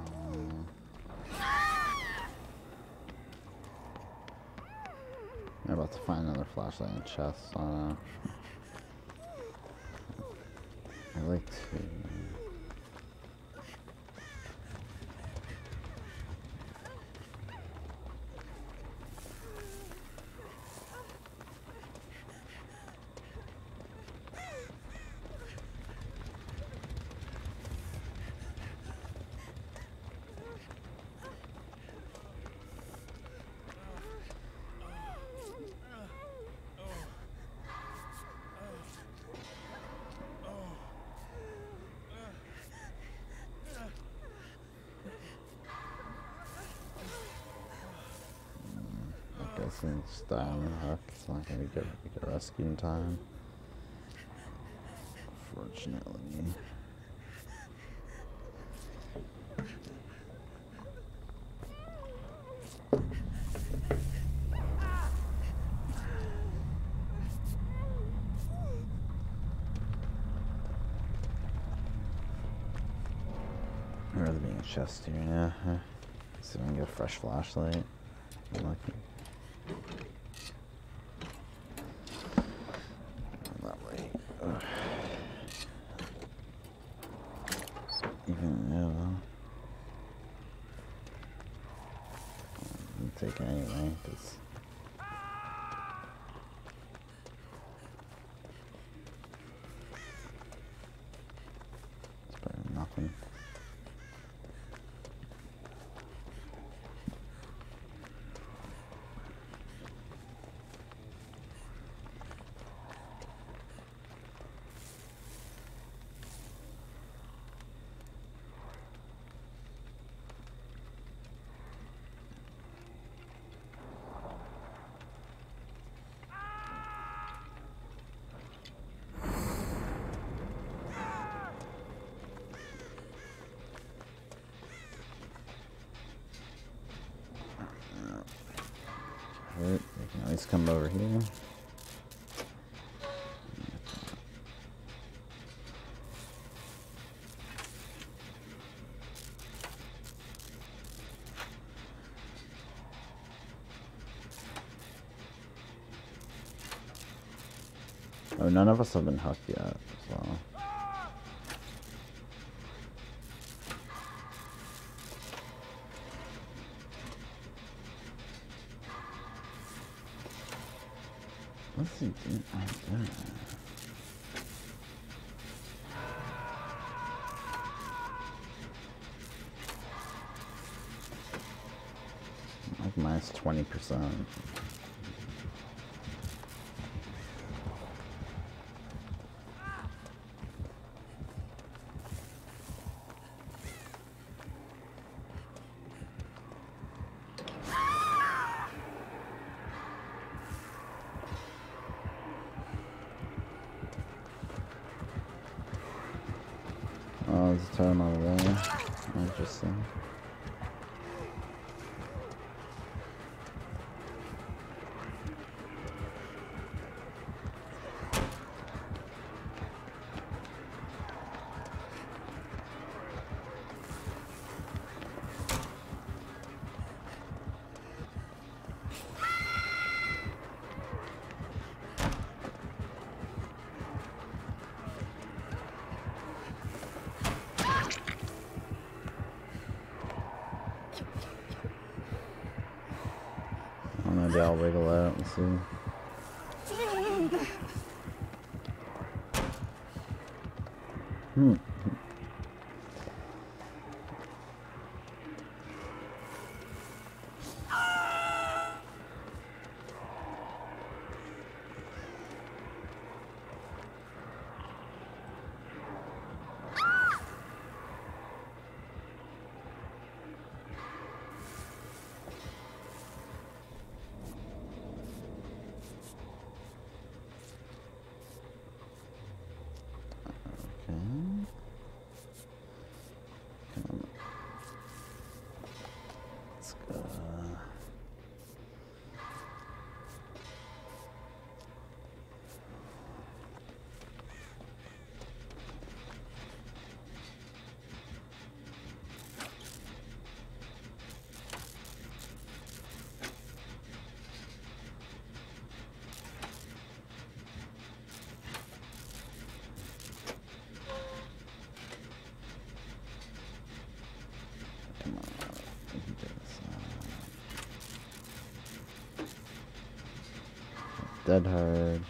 I'm about to find another flashlight in the chest. I like to. Guessing die on the hook. It's not gonna get rescued in time. Fortunately. I'd rather be in a chest here, yeah. See if I can get a fresh flashlight. I'm lucky. That way. Ugh. take it anyway, because it's better than nothing. They can always come over here. Oh, none of us have been hooked yet, so. What's he doing out there? Like minus 20%. Oh, there's a totem over there. Interesting. Maybe I'll wiggle out and see. Let's go. Come on, we can do this. Dead hard.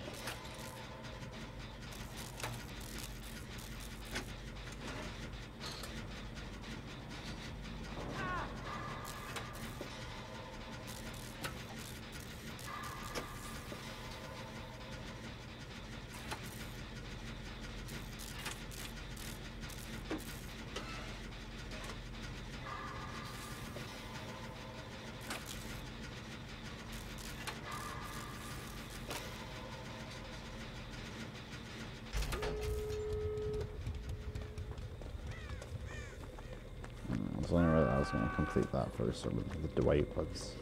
I was wondering whether I was going to complete that first or whether the Dwight was.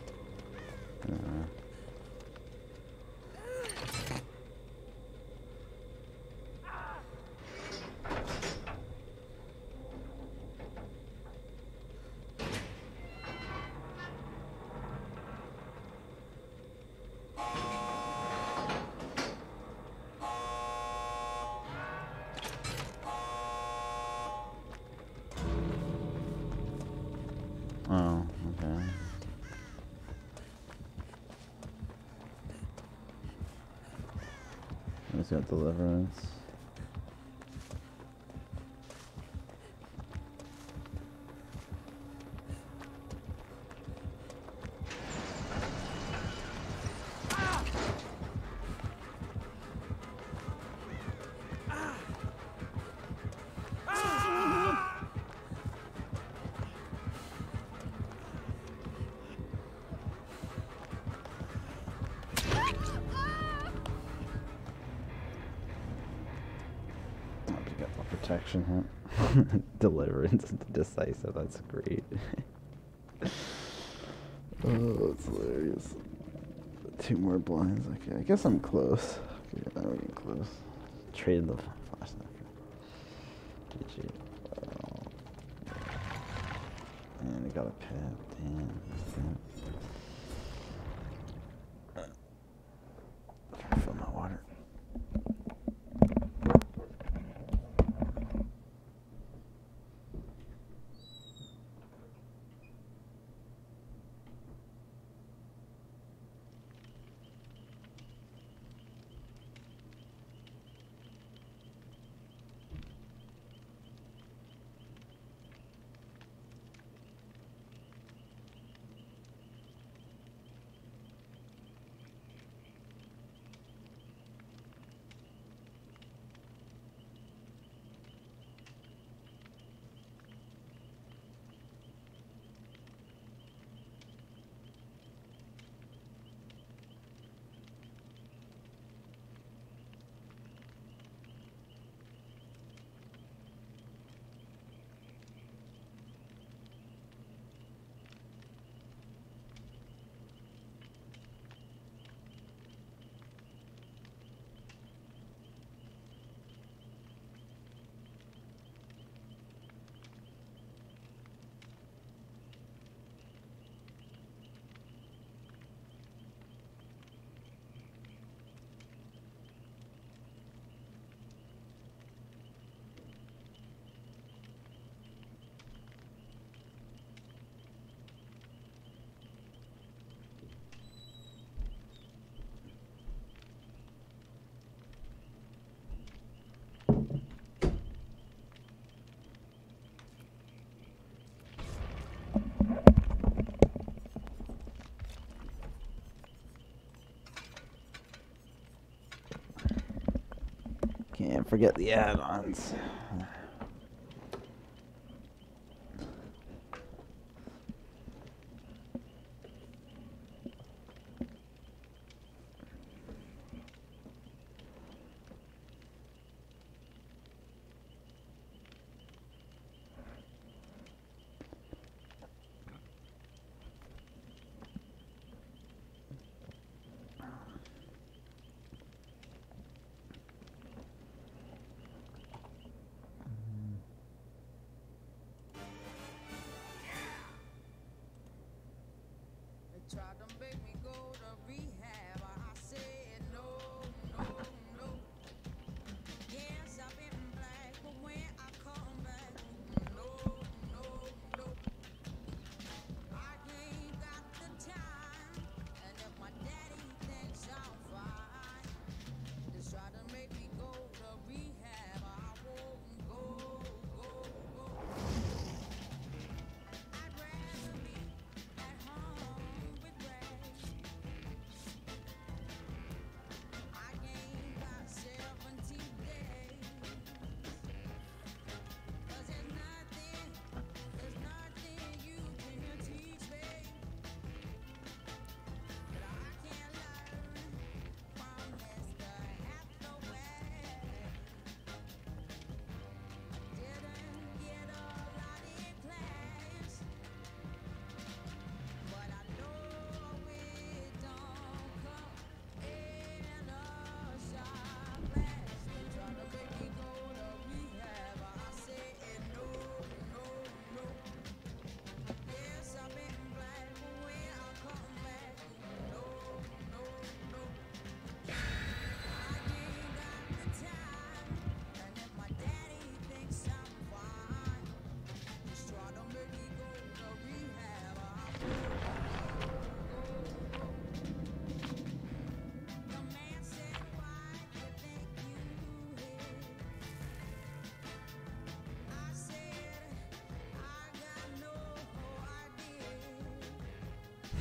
Oh, okay. He's got deliverance. Protection hit. Deliverance, decisive, that's great. Oh, that's hilarious. 2 more blinds, okay, I guess I'm close. Okay, now we're getting close. Traded the flash knife. GG. And I got a pet, damn. Fill my water. Can't forget the add-ons. Tried to make me go to rehab. I said no, no, no. Yes, I've been black, but when I come back, no, no, no. I ain't got the time, and if my daddy thinks I'm fine, just try to make me go to rehab. I won't go, go, go. I'd rather be at home with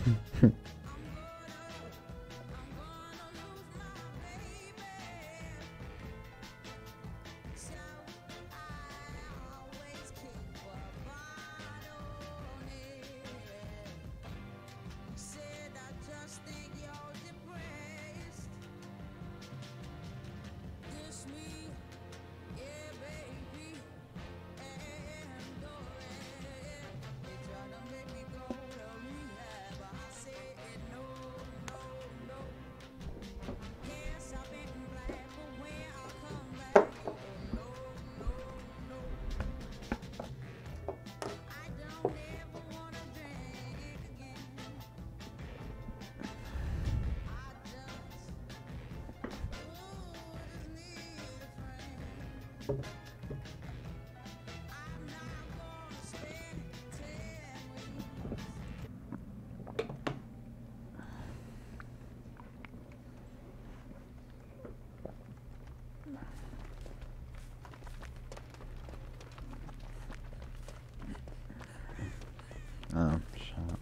Oh, shut up.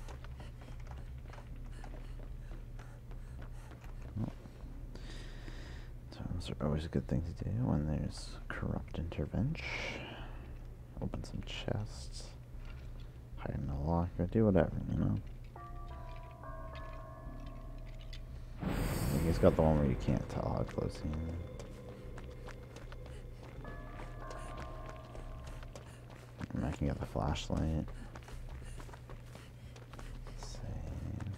Well, those are always a good thing to do when there's corrupt intervention. Open some chests, hide in a locker, do whatever, you know? He's got the one where you can't tell how close he is. And I can get the flashlight. Save.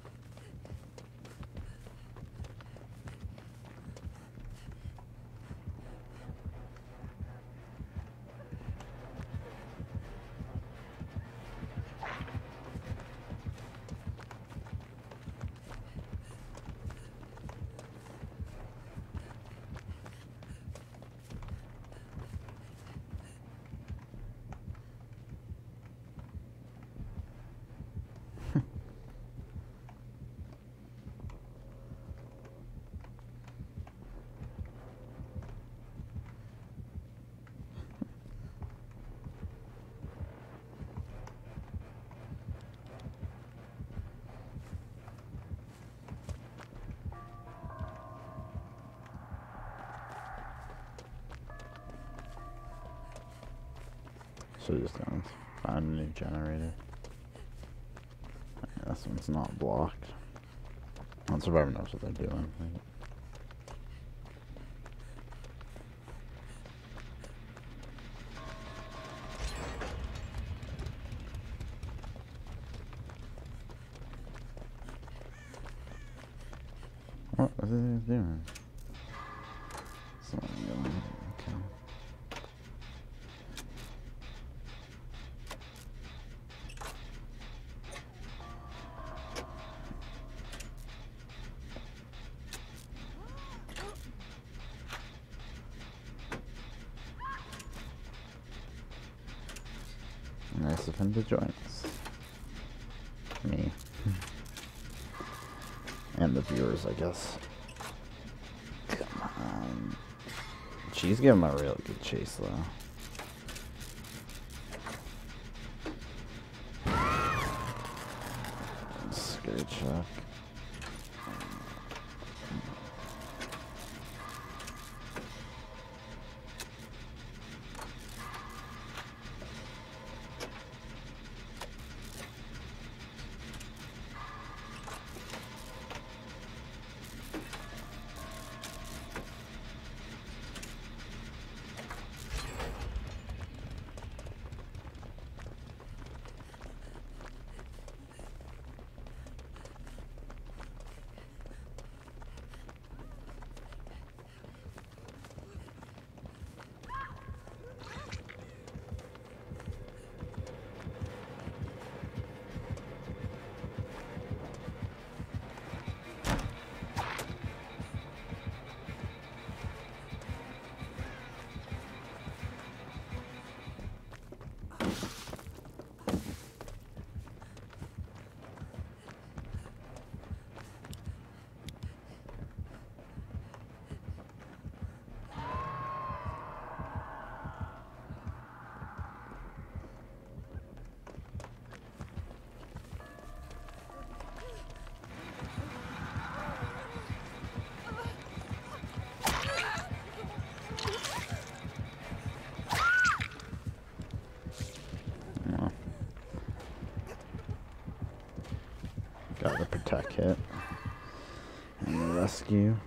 Should've just gone find a new generator. Yeah, this one's not blocked. Well, Survivor knows what they're doing. Right? What are they doing? Something going on. Okay. Nice of him to join us. Me. And the viewers, I guess. Come on. She's giving him a real good chase, though. Scary Chuck. Got the protect hit. And the rescue.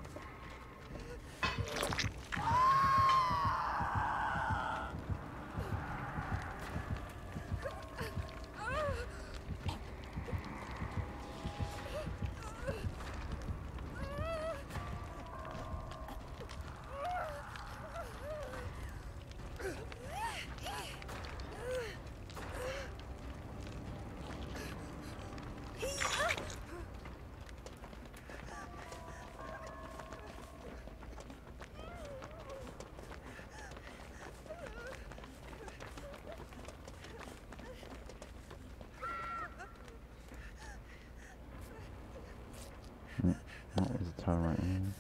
What was the time right here?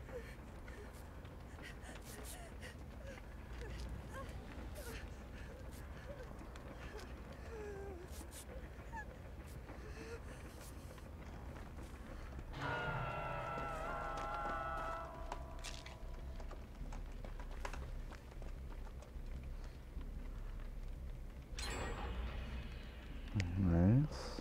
Nice.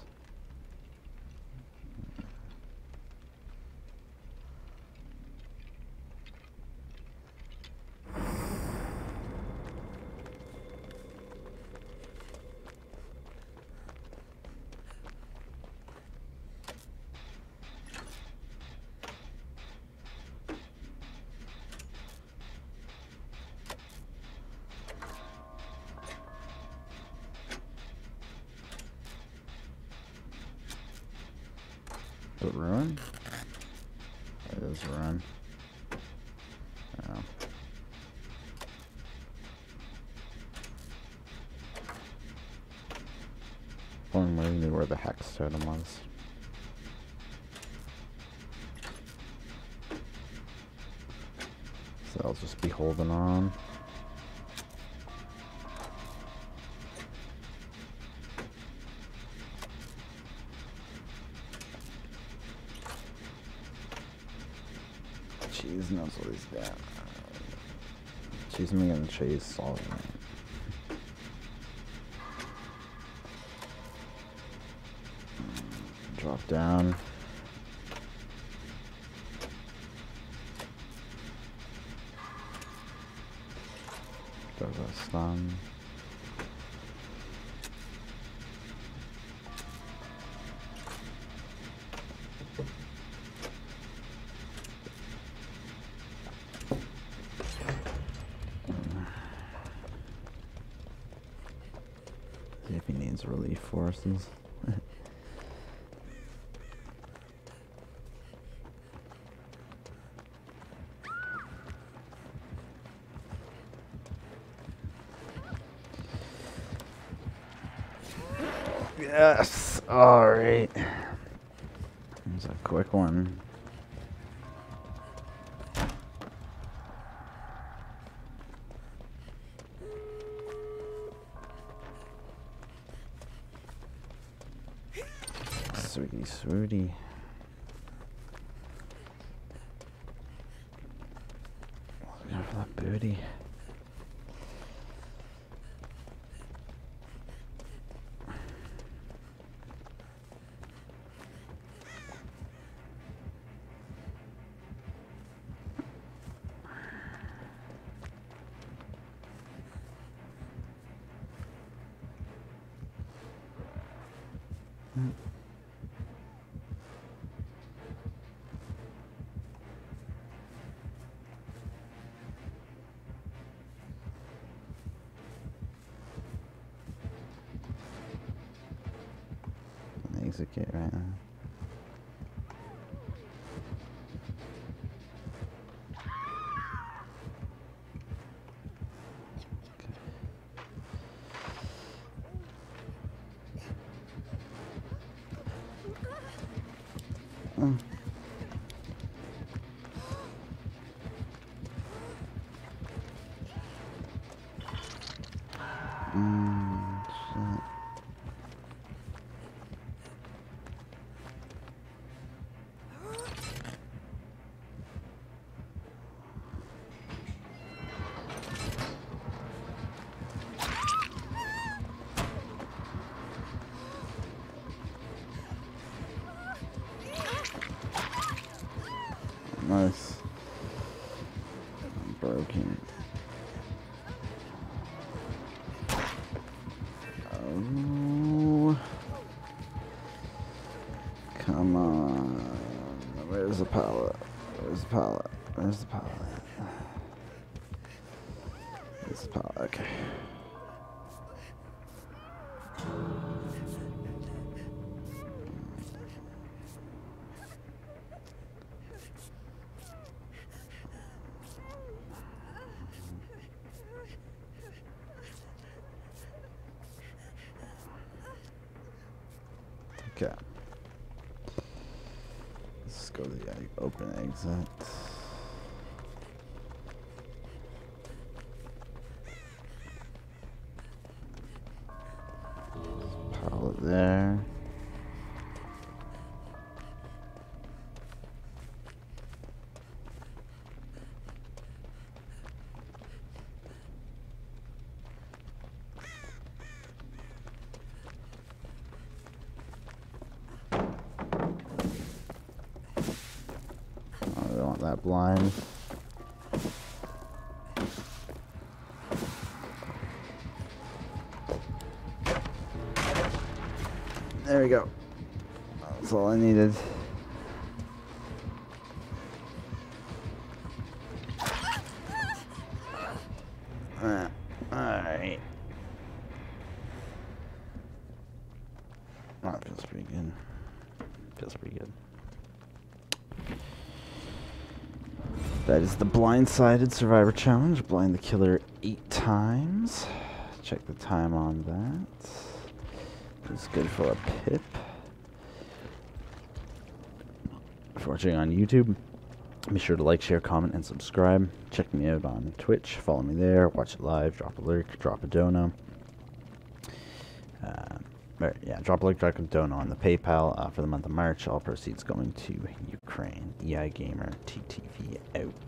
Is it ruin? It is ruin. Yeah. Only knew where the hex totem was. So I'll just be holding on. Cheese knows what he's got. Cheese me gonna chase all of them. Drop down. Go to stun. See if he needs relief forces. Yes, alright. There's a quick one. Sweetie, sweetie. Looking for that booty. Execute right now. Shit. Nice. Broken. Oh. Come on. Where's the pallet? Where's the pallet? Where's the pallet? Where's the pallet? Okay. Okay. Let's go to the open exit. Pallet there. I don't want that blind. There we go. That's all I needed. Alright. Oh, that feels pretty good. Feels pretty good. That is the blindsided survivor challenge. Blind the killer 8 times. Check the time on that. It's good for a pip. If you're watching on YouTube, be sure to like, share, comment, and subscribe. Check me out on Twitch. Follow me there. Watch it live. Drop a lurk. Drop a dono. Drop a lurk. Drop a dono on the PayPal for the month of March. All proceeds going to Ukraine. EI Gamer TTV out.